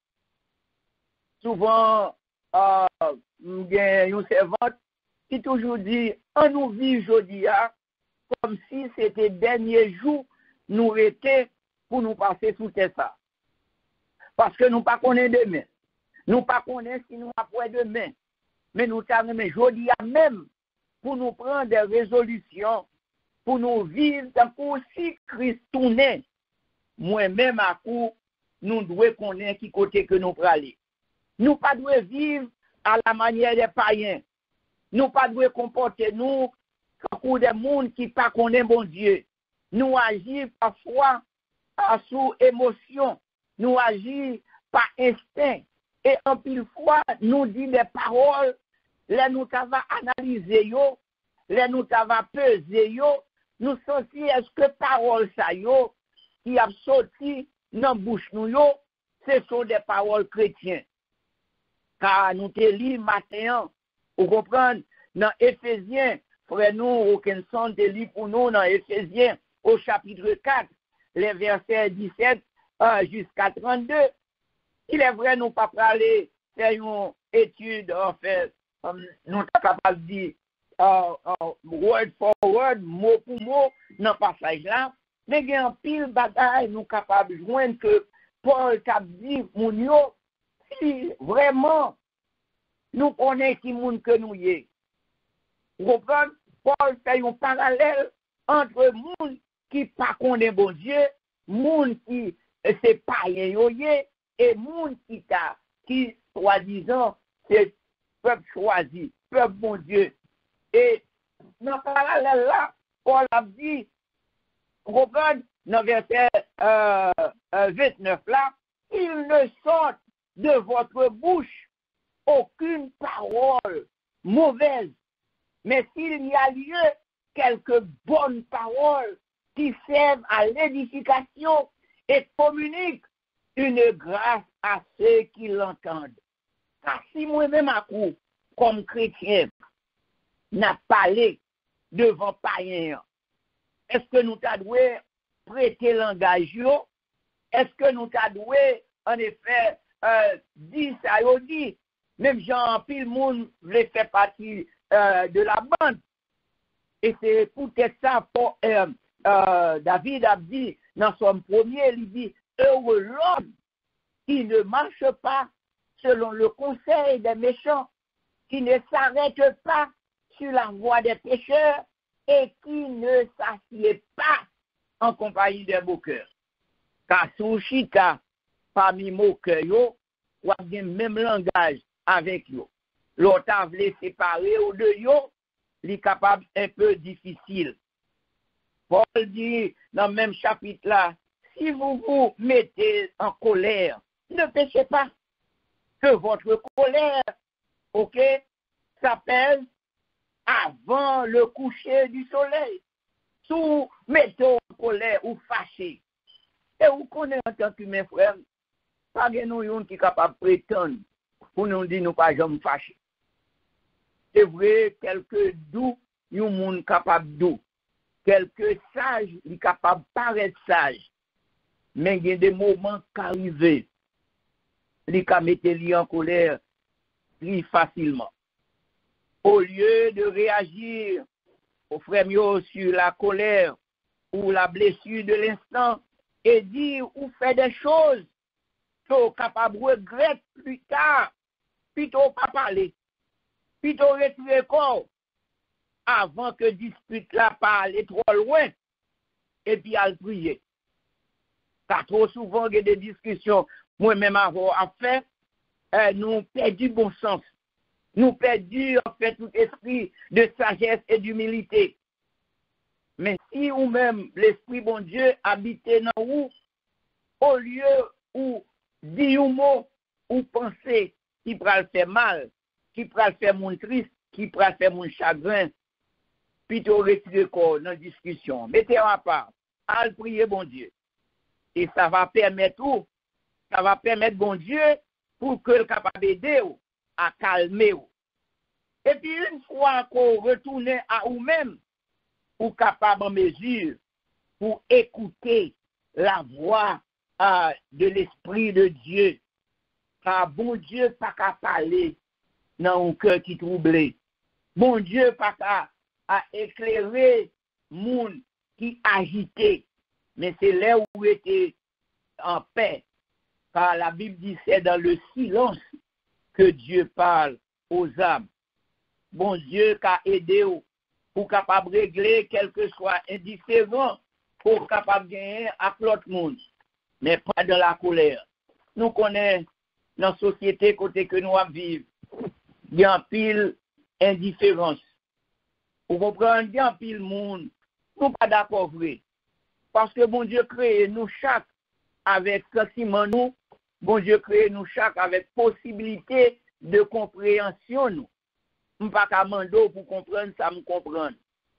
Souvent, il y a une servante qui toujours dit, on nous vit aujourd'hui comme si c'était le dernier jour nous étions pour nous passer sous ça. Parce que nous ne connaissons pas demain. Nous ne connaissons pas si nous après demain. Mais nous savons aujourd'hui même pour nous prendre des résolutions, pour nous vivre dans le si Christ tournait. Moi-même à coup, nous devons connaître qui côté que nous prenons. Nous ne devons pas vivre à la manière des païens. Nous ne devons pas comporter nous comme des gens qui ne connaissent pas bon Dieu. Nous agissons parfois sous émotion. Nous agissons par instinct. Et en pile fois, nous disons des paroles, là nous avons analysé, là nous avons pesé, nous sentons est-ce que paroles ça qui a sorti dans la bouche nous, ce sont des paroles chrétiennes. Car nous te lisons matin, vous comprenez, dans Éphésiens, frère nous, aucun son te lit pour nous dans Éphésiens, au chapitre 4, les versets 17 jusqu'à 32. Il est vrai, nous ne pouvons pas aller faire une étude, en fait, nous sommes capables de dire word for word, mot pour mot, dans le passage là, mais il y a un pile bagaille, nous sommes capables de joindre que Paul a dit, si vraiment nous connaissons qui monde que nous y est. Vous comprenez? Paul fait un parallèle entre monde qui ne connaît pas bon Dieu, monde qui c'est païen et monde qui soi-disant c'est peuple choisi, peuple bon Dieu. Et dans ce parallèle là, Paul a dit, vous comprenez, dans verset 29 là, il ne sort de votre bouche aucune parole mauvaise, mais s'il y a lieu, quelques bonnes paroles qui servent à l'édification et communiquent une grâce à ceux qui l'entendent. Car si moi-même à coup, comme chrétien, n'a parlé devant païen, est-ce que nous t'avons prêter langage? Est-ce que nous t'avons en effet dit ça ou dit? Même Jean, puis le monde voulait faire partie de la bande. Et c'est peut-être ça pour David a dit dans son premier, il dit, heureux l'homme qui ne marche pas selon le conseil des méchants, qui ne s'arrête pas sur la voie des pécheurs et qui ne s'assied pas en compagnie des moqueurs. Car sous chita parmi moqueurs, ou a le même langage avec eux. L'autre a voulu séparer ou de eux, il est capable un peu difficile. Paul dit dans le même chapitre là, si vous vous mettez en colère, ne péchez pas. Que votre colère, ok, s'appelle avant le coucher du soleil. Si vous mettez en colère ou fâché, et vous connaissez en tant qu'humain frère, pas de nous qui est capable de prétendre pour nous dire nous pas jamais fâchés. C'est vrai, quelques doux, nous sommes capables doux. Quelques sages, ils sont capables de paraître sages. Mais il y a des moments qui arrivent. Ils sont mettre en colère plus facilement. Au lieu de réagir au frère sur la colère ou la blessure de l'instant et dire ou faire des choses sont capables de regretter plus tard, plutôt pas parler, plutôt retirer corps avant que dispute là pas aller trop loin et puis à le prier. Car trop souvent, il y a des discussions, moi-même avoir à faire, nous perdu bon sens. Nous perdu, en fait, tout esprit de sagesse et d'humilité. Mais si ou même l'esprit bon Dieu habitait dans vous, au lieu où dire un mot ou penser qui pourra le faire mal, qui pourra le faire mon triste, qui pourra le faire mon chagrin, plutôt retirer le corps dans la discussion. Mettez à part, à prier bon Dieu. Et ça va permettre bon Dieu pour que le capable d'aider à calmer. Et puis une fois qu'on retourne à vous-même, ou capable en mesure pour écouter la voix de l'Esprit de Dieu. Car bon Dieu pas qu'à parler dans un cœur qui troublé. Bon Dieu pas qu'à éclairer monde qui agité. Mais c'est là où il était en paix. Car la Bible dit c'est dans le silence que Dieu parle aux âmes. Bon Dieu qu'a aidé pour capable régler quel que soit indifférent pour capable gagner à l'autre monde. Mais pas dans la colère. Nous connaissons dans la société côté que nous vivons, il y a un pile indifférence. Vous comprenez, il y a un pile monde. Nous pas d'accord vrai. Parce que bon Dieu crée nous chaque avec sentiment nous, bon Dieu crée nous chaque avec possibilité de compréhension nous. Je pas qu'à mando pour comprendre ça me comprendre.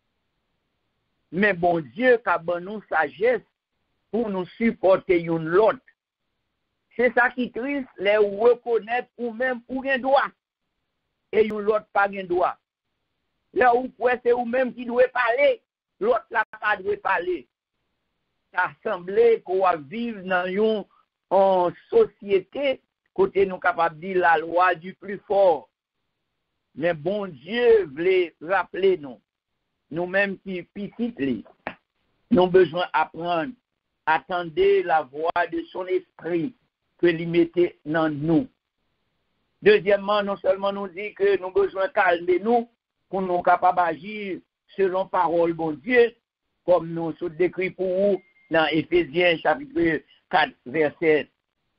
Mais bon Dieu qu'a ban nous sagesse pour nous supporter une l'autre. C'est ça qui triste, les reconnaître ou même pour un droit et une l'autre pas un droit. Là où c'est ou même qui doit parler, l'autre là pas doit parler. Ça semblait qu'on va vivre dans une société côté nous capable de dire la loi du plus fort. Mais bon Dieu voulait rappeler nous-mêmes qui petits, nous avons besoin d'apprendre, attendre la voix de son esprit que lui mettait dans nous. Deuxièmement, non seulement nous dit que nous avons besoin de calmer nous pour nous capables d'agir selon parole bon Dieu, comme nous sommes décrits pour vous dans Éphésiens chapitre 4, verset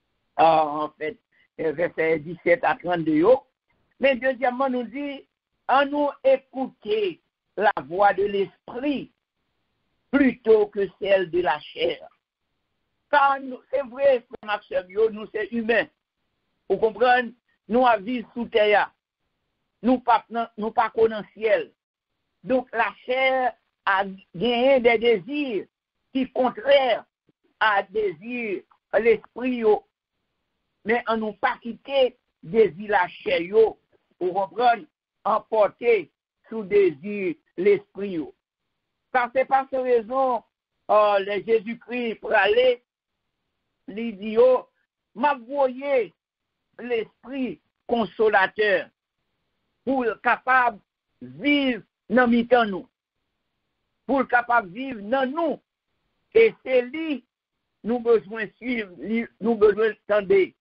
17 à 32. Mais deuxièmement, nous dit, en nous écouter la voix de l'esprit plutôt que celle de la chair. Car c'est vrai, nous sommes humains. Vous comprenez? Nous vivons sous terre. Nous pas dans le ciel. Donc la chair a gagné des désirs qui sont contraires à désir l'esprit. Mais on nous pas quitté désir la chair. Vous comprenez? Emporté sous désir l'esprit. Car c'est par cette raison, les Jésus-Christ pour aller, il dit, m'avoyer l'esprit consolateur pour le capable de vivre dans nous, pour le capable de vivre dans nous. Et c'est lui, nous besoin de suivre, nous besoin de tendre.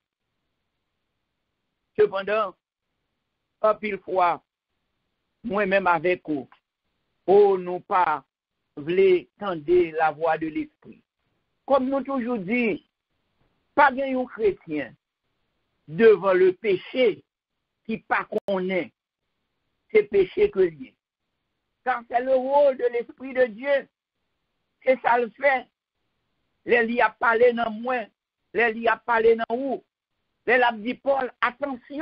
Cependant, un pile fois, moi-même avec vous, nous pas voulons tendre la voix de l'esprit. Comme nous toujours dit, pas un chrétien devant le péché qui pas connaît, c'est péché que lié. Car c'est le rôle de l'Esprit de Dieu. C'est ça le fait. Les li a parlé dans moi, les li a parlé dans vous. Les a dit Paul, attention,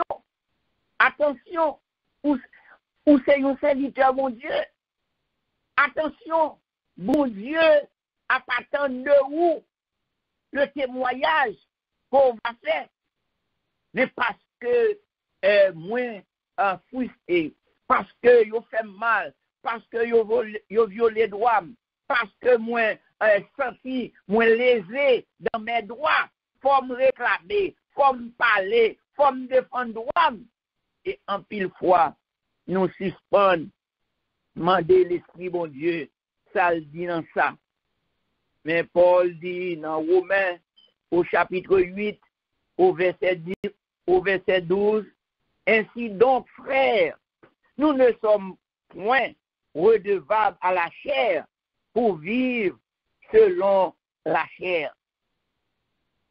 où c'est un serviteur, mon Dieu. Attention, bon Dieu, à partir de où le témoignage qu'on va faire. Mais parce que moi, frustré, parce que yo fait mal, parce que yo violé droit, parce que moi, senti, moi lésé dans mes droits, faut me réclamer, faut me parler, faut me défendre droit. Et en pile fois, nous suspendons, demander l'Esprit bon Dieu, ça le dit dans ça. Mais Paul dit dans Romains, au chapitre 8, au verset 12, ainsi donc, frères, nous ne sommes point redevables à la chair pour vivre selon la chair.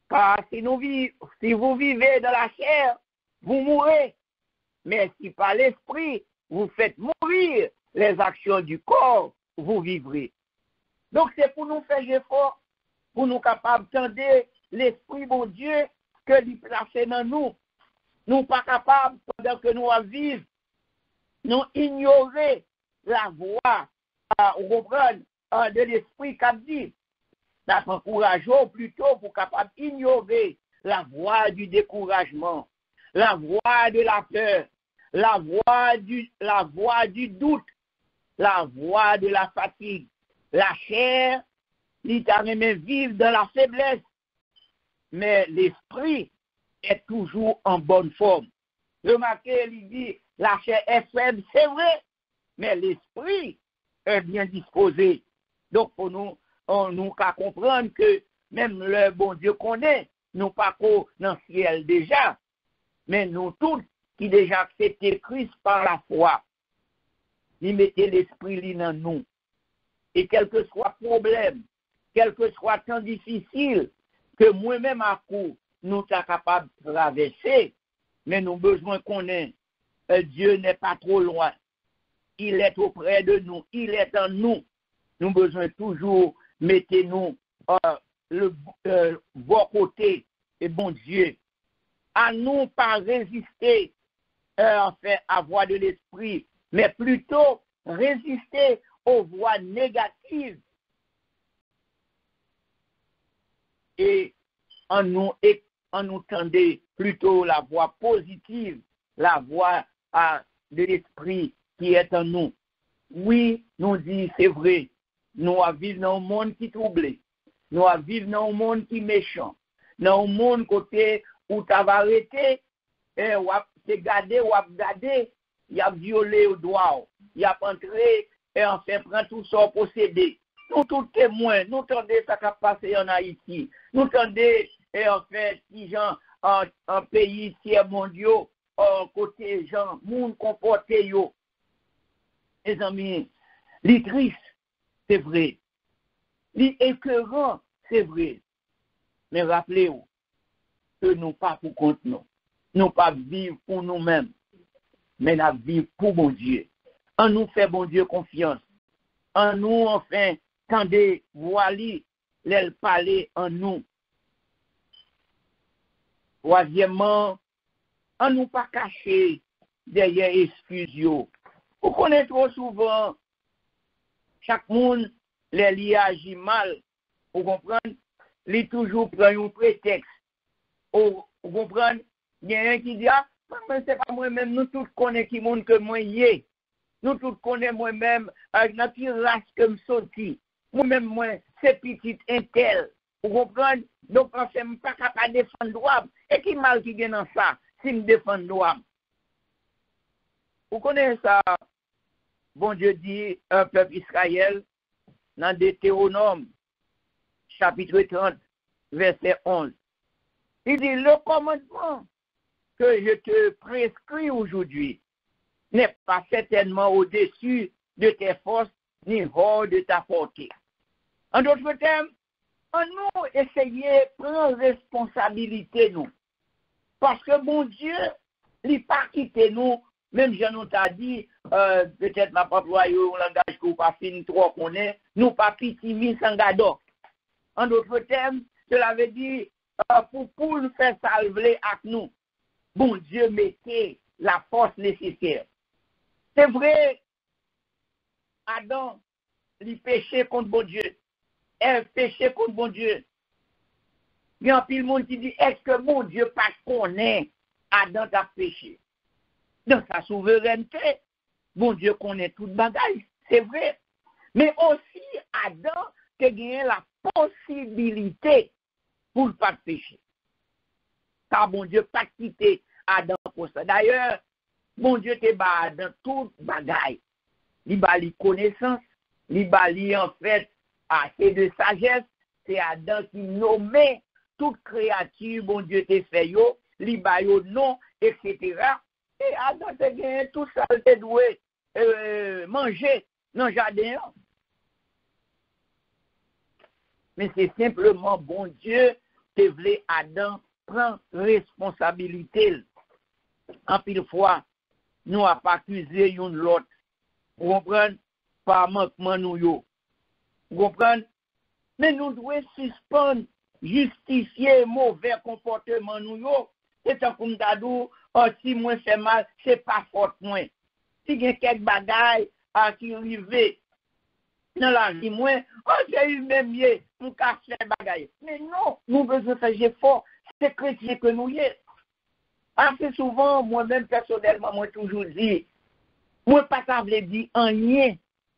Car si vous vivez dans la chair, vous mourrez. Mais si par l'esprit, vous faites mourir les actions du corps, vous vivrez. Donc c'est pour nous faire effort, pour nous capables d'entendre l'esprit bon Dieu que lui placer dans nous. Nous pas capables, pendant que nous vivons, nous ignorer la voix, vous comprenez, de l'esprit qu'a dit. Nous encourageons plutôt pour capable ignorer la voix du découragement, la voix de la peur, la voix du doute, la voix de la fatigue. La chair, littéralement vivre dans la faiblesse, mais l'esprit est toujours en bonne forme. Remarquez, il dit, la chair est faible, c'est vrai, mais l'esprit est bien disposé. Donc, pour nous, on nous qu'à comprendre que même le bon Dieu connaît, nous pas qu'au dans le ciel déjà, mais nous tous qui déjà accepté Christ par la foi, il mettait l'esprit dans nous. Et quel que soit problème, quel que soit temps difficile, que moi-même à coup, nous sommes capables de traverser, mais nous avons besoin qu'on ait. Dieu n'est pas trop loin. Il est auprès de nous. Il est en nous. Nous avons besoin toujours mettez-nous le bon côté et bon Dieu. À nous pas résister en fait à voix de l'esprit, mais plutôt résister aux voix négatives et en nous tendez plutôt la voix positive, la voix de l'esprit qui est en nous. Oui, nous dit c'est vrai, nous vivons dans un monde qui est troublé, nous vivons dans un monde qui est méchant, dans un monde côté où tu vas arrêter, et ou gardé, il a violé au doigt, il a entré et enfin prend tout ça possédé. Nous tous témoins, nous tendez ça qui a passé en Haïti, nous tendez et en fait si gens en pays tiers mondiaux, côté gens, monde comporté yo. Les amis, les tristes, c'est vrai. Les écœurants, c'est vrai. Mais rappelez-vous que nous pas pour compte nous. Nous pas vivre pour nous-mêmes, mais nous vivre pour bon Dieu. En nous fait bon Dieu confiance. En nous, enfin, tendez, voilà, les parler en nous. Troisièmement, en nous pas cacher derrière excuses. Vous connaissez trop souvent, chaque monde, les agit mal. Vous comprenez? Il toujours prend un prétexte. Vous comprenez? Il y a un qui dit, ah, mais c'est pas moi-même, nous tous connaissons qui monde que moi y est. Nous tous connaissons moi-même, avec notre race que me sorti. Moi-même, moi, c'est petit intel. Vous comprenez? Donc, on ne fait pas capable de défendre droit. Et qui mal qui gagne dans ça, si me défend droit? Vous connaissez ça? Bon Dieu dit, un peuple Israël, dans Deutéronome, chapitre 30, verset 11. Il dit, le commandement que je te prescris aujourd'hui n'est pas certainement au-dessus de tes forces ni hors de ta portée. En d'autres termes, on nous essayer de prendre responsabilité nous. Parce que mon Dieu, il n'a pas quitté nous, même je nous t'a dit, peut-être ma pas employé un langage qu'on pas fini trop connaît, nous pas petit sans gado. En d'autres termes, cela veut dire, pour nous faire salver avec nous, bon Dieu mettait la force nécessaire. C'est vrai, Adam, il péchait contre bon Dieu. Elle péchait contre bon Dieu. Il y a un pile monde qui dit, est-ce que mon Dieu pas connaît Adam a péché? Dans sa souveraineté, bon Dieu connaît toute bagaille, c'est vrai. Mais aussi, Adam a gagné la possibilité pour ne pas pécher. Car bon Dieu n'a pas quitté Adam pour ça. D'ailleurs, bon Dieu te bat dans toute bagaille. Il bat les connaissances, il bat en fait assez de sagesse. C'est Adam qui nommait toute créature, bon Dieu te fait yo, il bat yo nom, etc. Et Adam te gagné tout ça, te doué manger dans le jardin. Mais c'est simplement bon Dieu te vle Adam prend responsabilité. En pile fois, nous a pas accusé yon l'autre. Vous comprenez? Par manquement nous yo. Vous comprenez? Mais nous devons suspendre, justifier mauvais comportement nous yo. C'est un comme d'adou, si moi fait mal, c'est pas faute moi. Si il y a quelques bagailles à qui arriver dans la vie, moi, j'ai eu même mieux, nous casse les bagailles. Mais non, nous besoin faire effort, c'est chrétien que nous y est. Assez souvent, moi-même personnellement, moi toujours dit, moi pas ça veut dire rien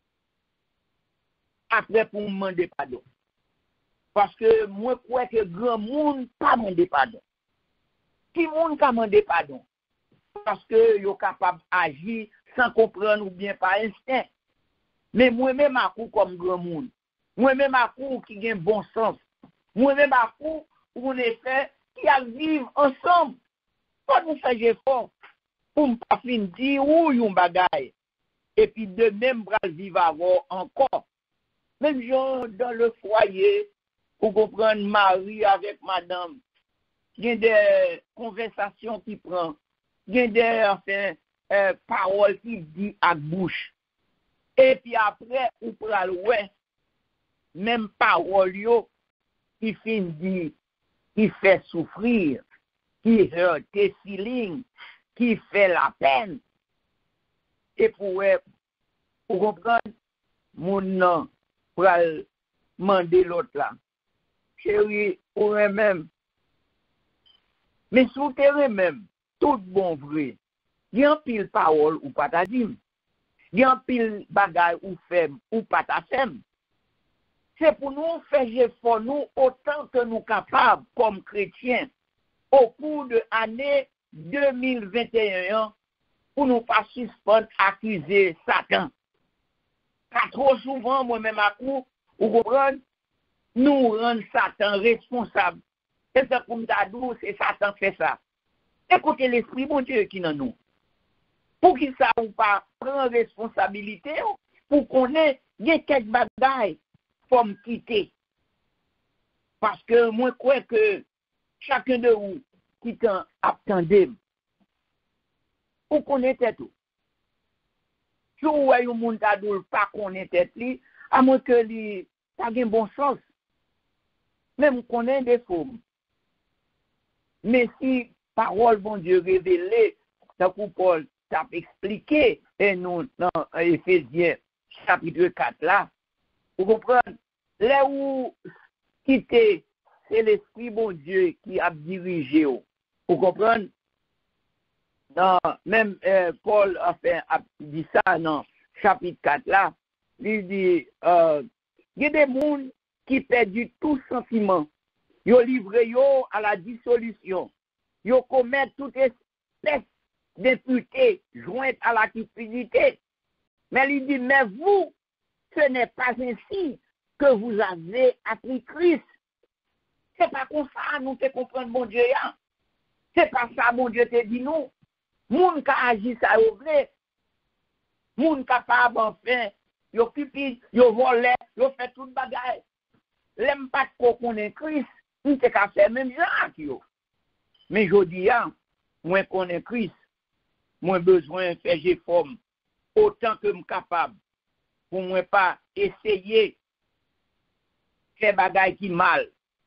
après pour me demander pardon. Parce que moi crois que grand monde pas demander pardon. Qui monde ka demander pardon? Parce que yo capable agir sans comprendre ou bien par instinct. Mais moi-même à coup comme grand monde. Moi-même à coup qui gagne bon sens. Moi-même à coup on est fait qui a vivre ensemble. Pas nous faire effort pour ne pas finir dire ou yon bagay. Et puis de même bras vivre avant encore. Même gens dans le foyer, pour comprendre mari avec madame. Il y a des conversations qui prend. Il y a des paroles qui dit à bouche. Et puis après, ou pral ouais, même parole yo, qui fin dit, qui fait souffrir, qui hurt tes feelings, qui fait la peine. Et pour comprendre, mon nom, pral demander l'autre là. Chérie, ou même. Mais sous terrain même, tout bon vrai, il y a un pile parole ou pas ta dire. Il y a un pile bagay ou femme ou pas ta femme. C'est pour nous faire effort, nous, autant que nous capables, comme chrétiens, au cours de l'année 2021, pour nous pas suspendre, accuser Satan. Car trop souvent, moi-même à coup, vous comprenez, nous rendons Satan responsable. C'est ça comme d'adou, c'est Satan fait ça. Écoutez l'esprit, mon Dieu, qui dans nous. Pour qu'il ça ou pas prendre responsabilité, pour qu'on ait quelques bagailles pour me quitter. Parce que moi, je crois que chacun de vous qui attendez, pour qu'on ait tête. Si vous voyez un monde d'adou, pas qu'on ait tête, à moins que lui, ça a un bon sens. Même qu'on ait des formes. Mais si parole bon Dieu révélée, ça que Paul t'a expliqué, et nous, dans Éphésiens chapitre 4 là, vous comprenez, là où quitter, c'est l'Esprit bon Dieu qui a dirigé, vous comprenez, même Paul a dit ça dans chapitre 4 là, il dit, il y a des gens qui perdent tout sentiment. Yo livré yo à la dissolution. Yo commettent toute espèce d'impureté jointe à la cupidité. Mais il dit, mais vous, ce n'est pas ainsi que vous avez appris Christ. C'est pas comme ça, nous te comprenons, mon Dieu. C'est pas ça, mon Dieu te dit nous. Moun ka agi ça au vrai. Moun capable enfin, yo cupide, yo volé, yo fait toute bagaille. L'aime pas qu'on connaît Christ. Nous te ka faire même ça yo. Mais je dis, moi connais Christ, moi besoin de faire effort autant que je capable pour moi pas essayer faire bagaille qui mal.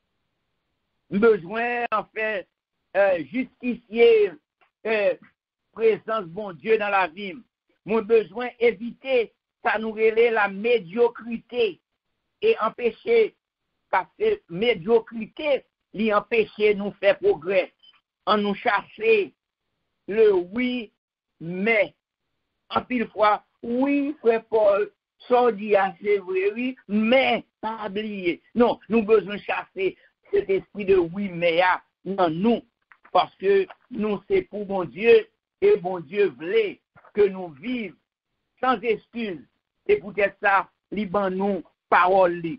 Besoin en fait justifier présence bon Dieu dans la vie. Moi besoin éviter ça nous relaie la médiocrité et empêcher parce que médiocrité lui empêcher nous faire progrès en nous chercher le oui mais en pile fois oui frère Paul ça dit assez vrai oui mais pas oublier non nous besoin chercher cet esprit de oui mais dans nous parce que nous c'est pour bon Dieu et bon Dieu voulait que nous vivions sans excuse et peut-être ça liban nous parole li.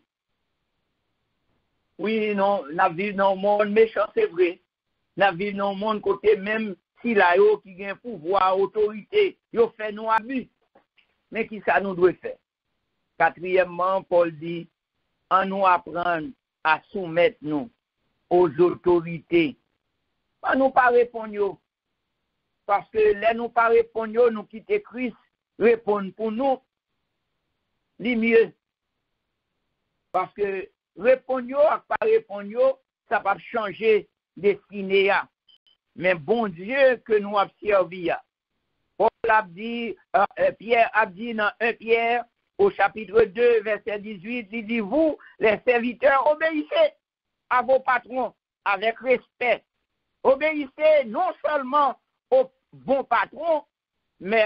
Oui, non, la vie dans le monde méchant, c'est vrai. La vie dans le monde côté même si la yo qui a un pouvoir, autorité, yo fait nous abus. Mais qui ça nous doit faire? Quatrièmement, Paul dit, en nous apprendre à soumettre nous aux autorités. Nous pas répondre. Parce que là, nous pas répondre, nous quitter Christ, répondre pour nous, c'est mieux. Parce que répondre ou pas répondre, ça va changer destinée. Mais bon Dieu que nous avons servi. Paul a dit, Pierre a dit dans 1 Pierre, au chapitre 2, verset 18, il dit, vous, les serviteurs, obéissez à vos patrons avec respect. Obéissez non seulement aux bons patrons, mais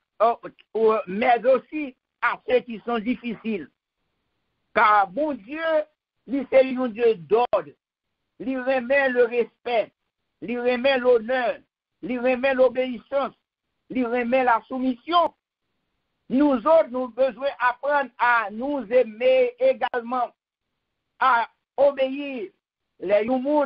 aussi à ceux qui sont difficiles. Car bon Dieu, lui c'est un Dieu d'ordre. Il remet le respect, il remet l'honneur, il remet l'obéissance, il remet la soumission. Nous autres, nous avons besoin d'apprendre à nous aimer également, à obéir les humains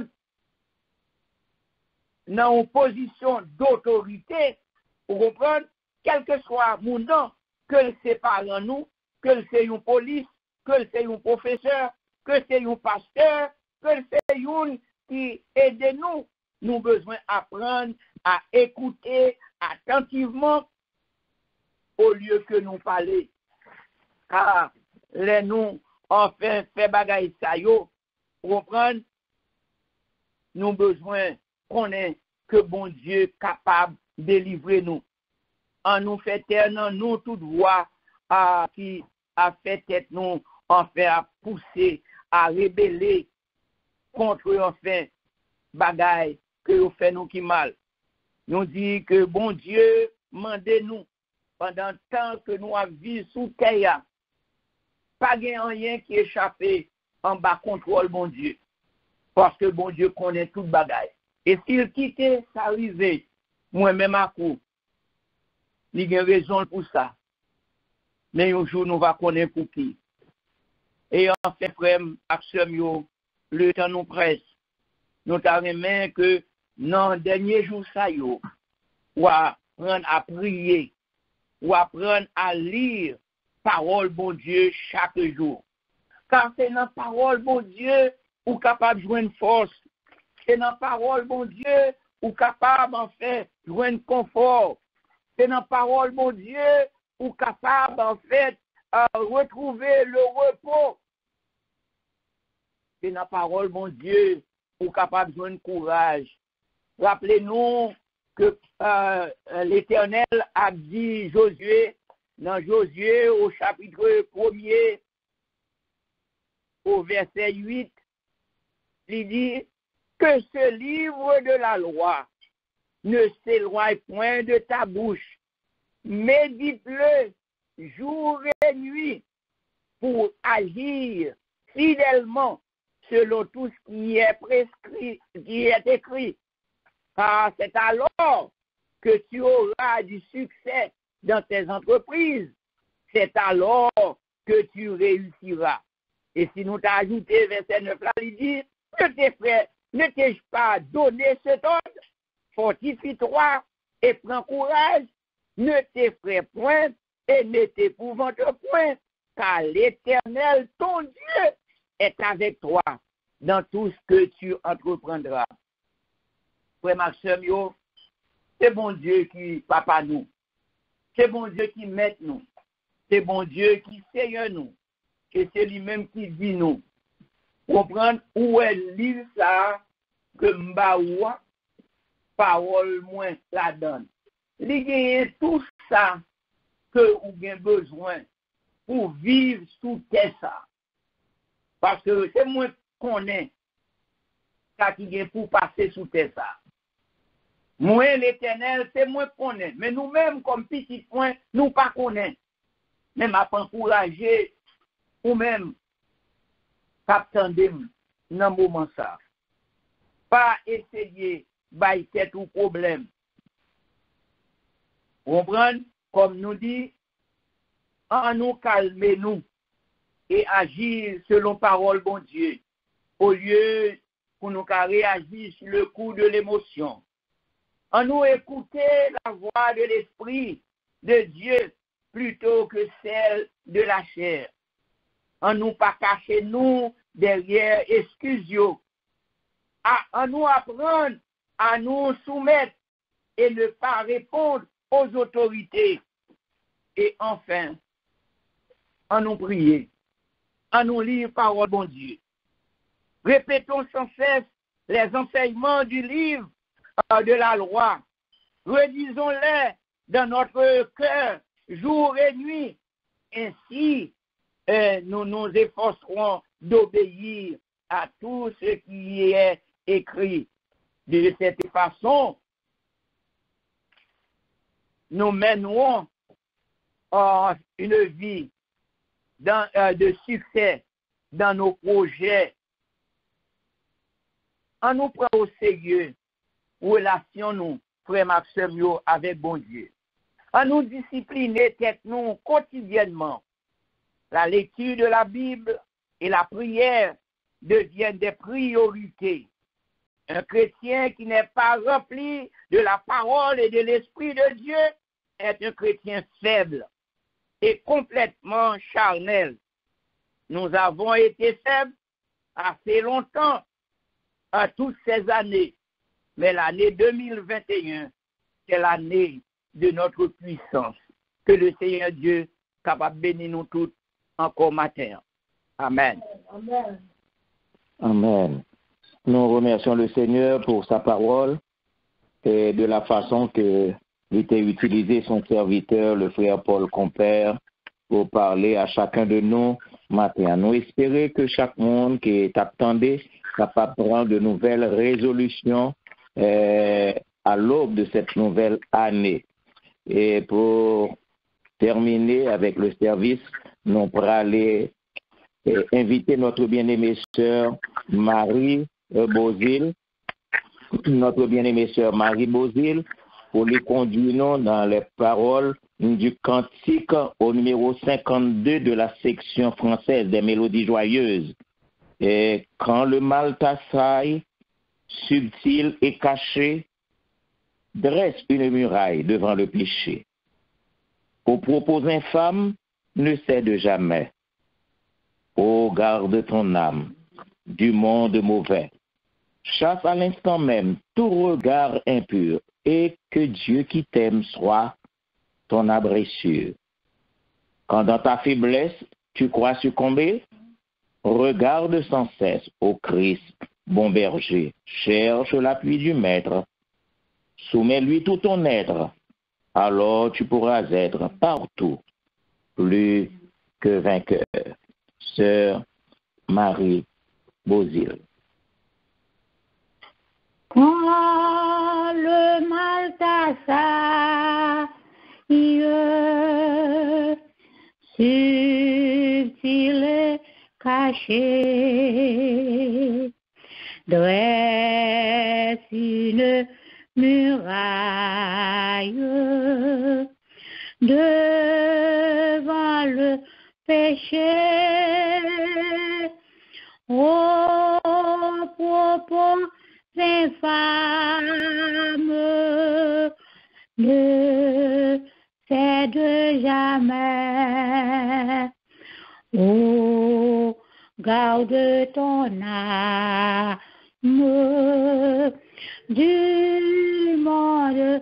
dans une position d'autorité, pour comprendre, quel que soit mon nom, que c'est parent nous, que c'est une police, que c'est un professeur, que c'est un pasteur, que c'est un qui aide nous. Nous avons besoin d'apprendre à écouter attentivement au lieu que nous parler. Car les nous, enfin, fait bagaille ça yo, comprendre, nous avons besoin qu'on ait que bon Dieu est capable de délivrer nous. En nous fait taire nous toute voix qui a fait tête nous, enfin, à pousser, à rebeller contre, enfin, bagaille que nous fait nous qui mal. Nous dit que bon Dieu mandez-nous pendant le temps que nous avons vu sous terre, pas rien qui échappé en bas contrôle bon Dieu. Parce que bon Dieu connaît toute bagaille. Et s'il quittait ça arrivait, moi-même à coup, il y a raison pour ça. Mais un jour, nous va connaître pour qui. Et en fait, frère, action, le temps nous presse. Nous t'arrêtons que dans le dernier jour, ça y est, ou apprendre à prier, ou apprendre à lire parole bon Dieu chaque jour. Car c'est dans la parole bon Dieu ou capable de joindre force. C'est dans la parole bon Dieu ou capable en fait de joindre confort. C'est dans la parole bon Dieu ou capable en fait retrouver le repos. C'est dans la parole bon Dieu ou capable de joindre courage. Rappelez-nous que l'Éternel a dit Josué, dans Josué au chapitre 1er, au verset 8, il dit que ce livre de la loi ne s'éloigne point de ta bouche, médite-le jour et nuit pour agir fidèlement selon tout ce qui est prescrit, qui est écrit. Car c'est alors que tu auras du succès dans tes entreprises. C'est alors que tu réussiras. Et si nous t'ajoutons verset 9 là, il dit, ne t'ai-je pas donné cet ordre? Fortifie-toi et prends courage, ne t'effraie point et ne t'épouvante point, car l'Éternel, ton Dieu, est avec toi dans tout ce que tu entreprendras. Frère Maxime, c'est bon Dieu qui papa nous. C'est bon Dieu qui met nous. C'est bon Dieu qui seigne nous. Et c'est lui-même qui dit nous. Comprendre où est l'île ça que m'baoua parole moins la donne. Il y a tout ça que vous avez besoin pour vivre sous terre ça. Parce que c'est moi qu'on est ça qui vient pour passer sous terre ça. Moi, l'Éternel, c'est moi qu'on est. Mais nous-mêmes, comme petit point, nous pas connaissons. Même à encourager ou même qu'attendez dans le moment ça. Pas essayer de tête ou problème. Comprendre, comme nous dit, en nous calmer nous et agir selon parole bon Dieu, au lieu pour nous réagir sur le coup de l'émotion. En nous écouter la voix de l'Esprit de Dieu plutôt que celle de la chair. En nous pas cacher nous derrière excuses à nous apprendre à nous soumettre et ne pas répondre aux autorités. Et enfin, à nous prier, à nous lire parole bon Dieu. Répétons sans cesse les enseignements du livre de la loi. Redisons-les dans notre cœur, jour et nuit. Ainsi, nous nous efforcerons d'obéir à tout ce qui est écrit. De cette façon, nous mènerons une vie de succès dans nos projets. En nous prenant au sérieux, relation nous, frère Maxime, avec bon Dieu. En nous discipliner nous quotidiennement. La lecture de la Bible et la prière deviennent des priorités. Un chrétien qui n'est pas rempli de la parole et de l'Esprit de Dieu est un chrétien faible et complètement charnel. Nous avons été faibles assez longtemps, à toutes ces années, mais l'année 2021, c'est l'année de notre puissance. Que le Seigneur Dieu capable de bénir nous tous encore matin. Amen. Amen. Amen. Nous remercions le Seigneur pour sa parole et de la façon que il était utilisé son serviteur, le frère Paul Compère, pour parler à chacun de nous matin. Nous espérons que chaque monde qui est attendu capable de prendre de nouvelles résolutions à l'aube de cette nouvelle année. Et pour terminer avec le service, nous pourrons aller inviter notre bien-aimée sœur Marie Bozil, notre bien-aimée sœur Marie Bozil, pour les conduire dans les paroles du cantique au numéro 52 de la section française des Mélodies joyeuses. Et quand le mal t'assaille, subtil et caché, dresse une muraille devant le péché. Aux propos infâmes, ne cède jamais. Ô garde ton âme du monde mauvais. Chasse à l'instant même tout regard impur et que Dieu qui t'aime soit ton abri sûr. Quand dans ta faiblesse tu crois succomber, regarde sans cesse au Christ, bon berger, cherche l'appui du Maître, soumets-lui tout ton être, alors tu pourras être partout plus que vainqueur. Sœur Marie Bozil. Quand le mal t'assaille, subtil et caché, dresse une muraille devant le péché. Ô propos infâmes, ne cède jamais. Ô garde ton âme du monde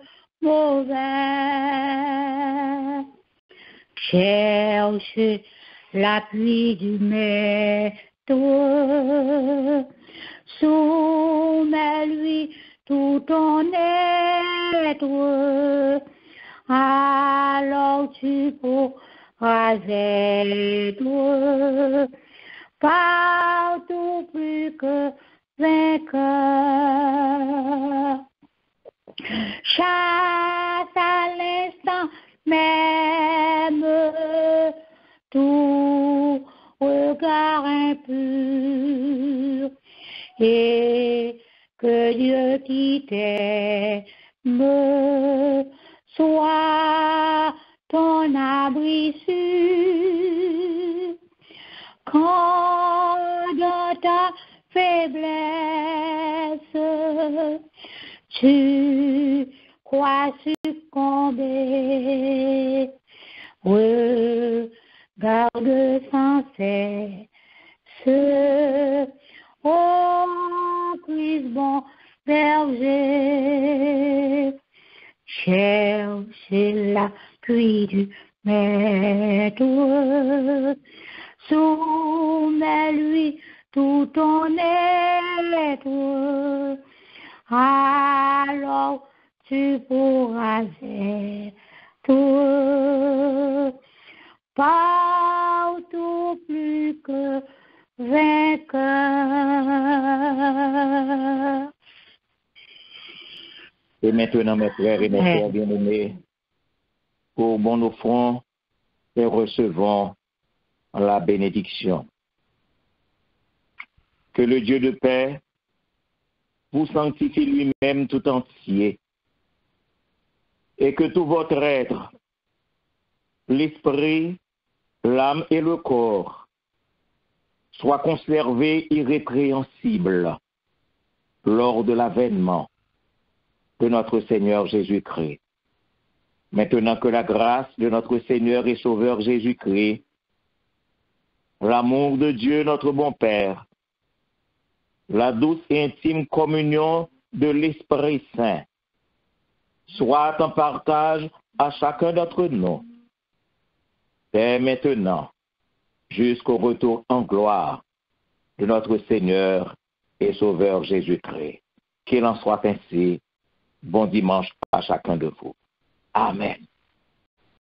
mauvais. Cherche l'appui du Maître, soumets-lui tout ton être, alors tu pourras être partout plus que vainqueur. Chasse à l'instant même tout regard impur et que Dieu qui t'aime soit ton abri sûr. Quand dans ta faiblesse tu crois succomber, regarde sans cesse au Christ Fils, bon berger. Cherchez l'appui du Maître. Soumets-lui tout ton être. Alors tu pourras être partout plus que vainqueur. Et maintenant, mes frères et mes sœurs bien-aimés, courbons nos fronts et recevons la bénédiction. Que le Dieu de paix vous sanctifie lui-même tout entier et que tout votre être, l'esprit, l'âme et le corps soient conservés irrépréhensibles lors de l'avènement de notre Seigneur Jésus-Christ. Maintenant que la grâce de notre Seigneur et Sauveur Jésus-Christ, l'amour de Dieu notre bon Père, la douce et intime communion de l'Esprit Saint soit en partage à chacun d'entre nous, dès maintenant, jusqu'au retour en gloire de notre Seigneur et Sauveur Jésus-Christ. Qu'il en soit ainsi. Bon dimanche à chacun de vous. Amen.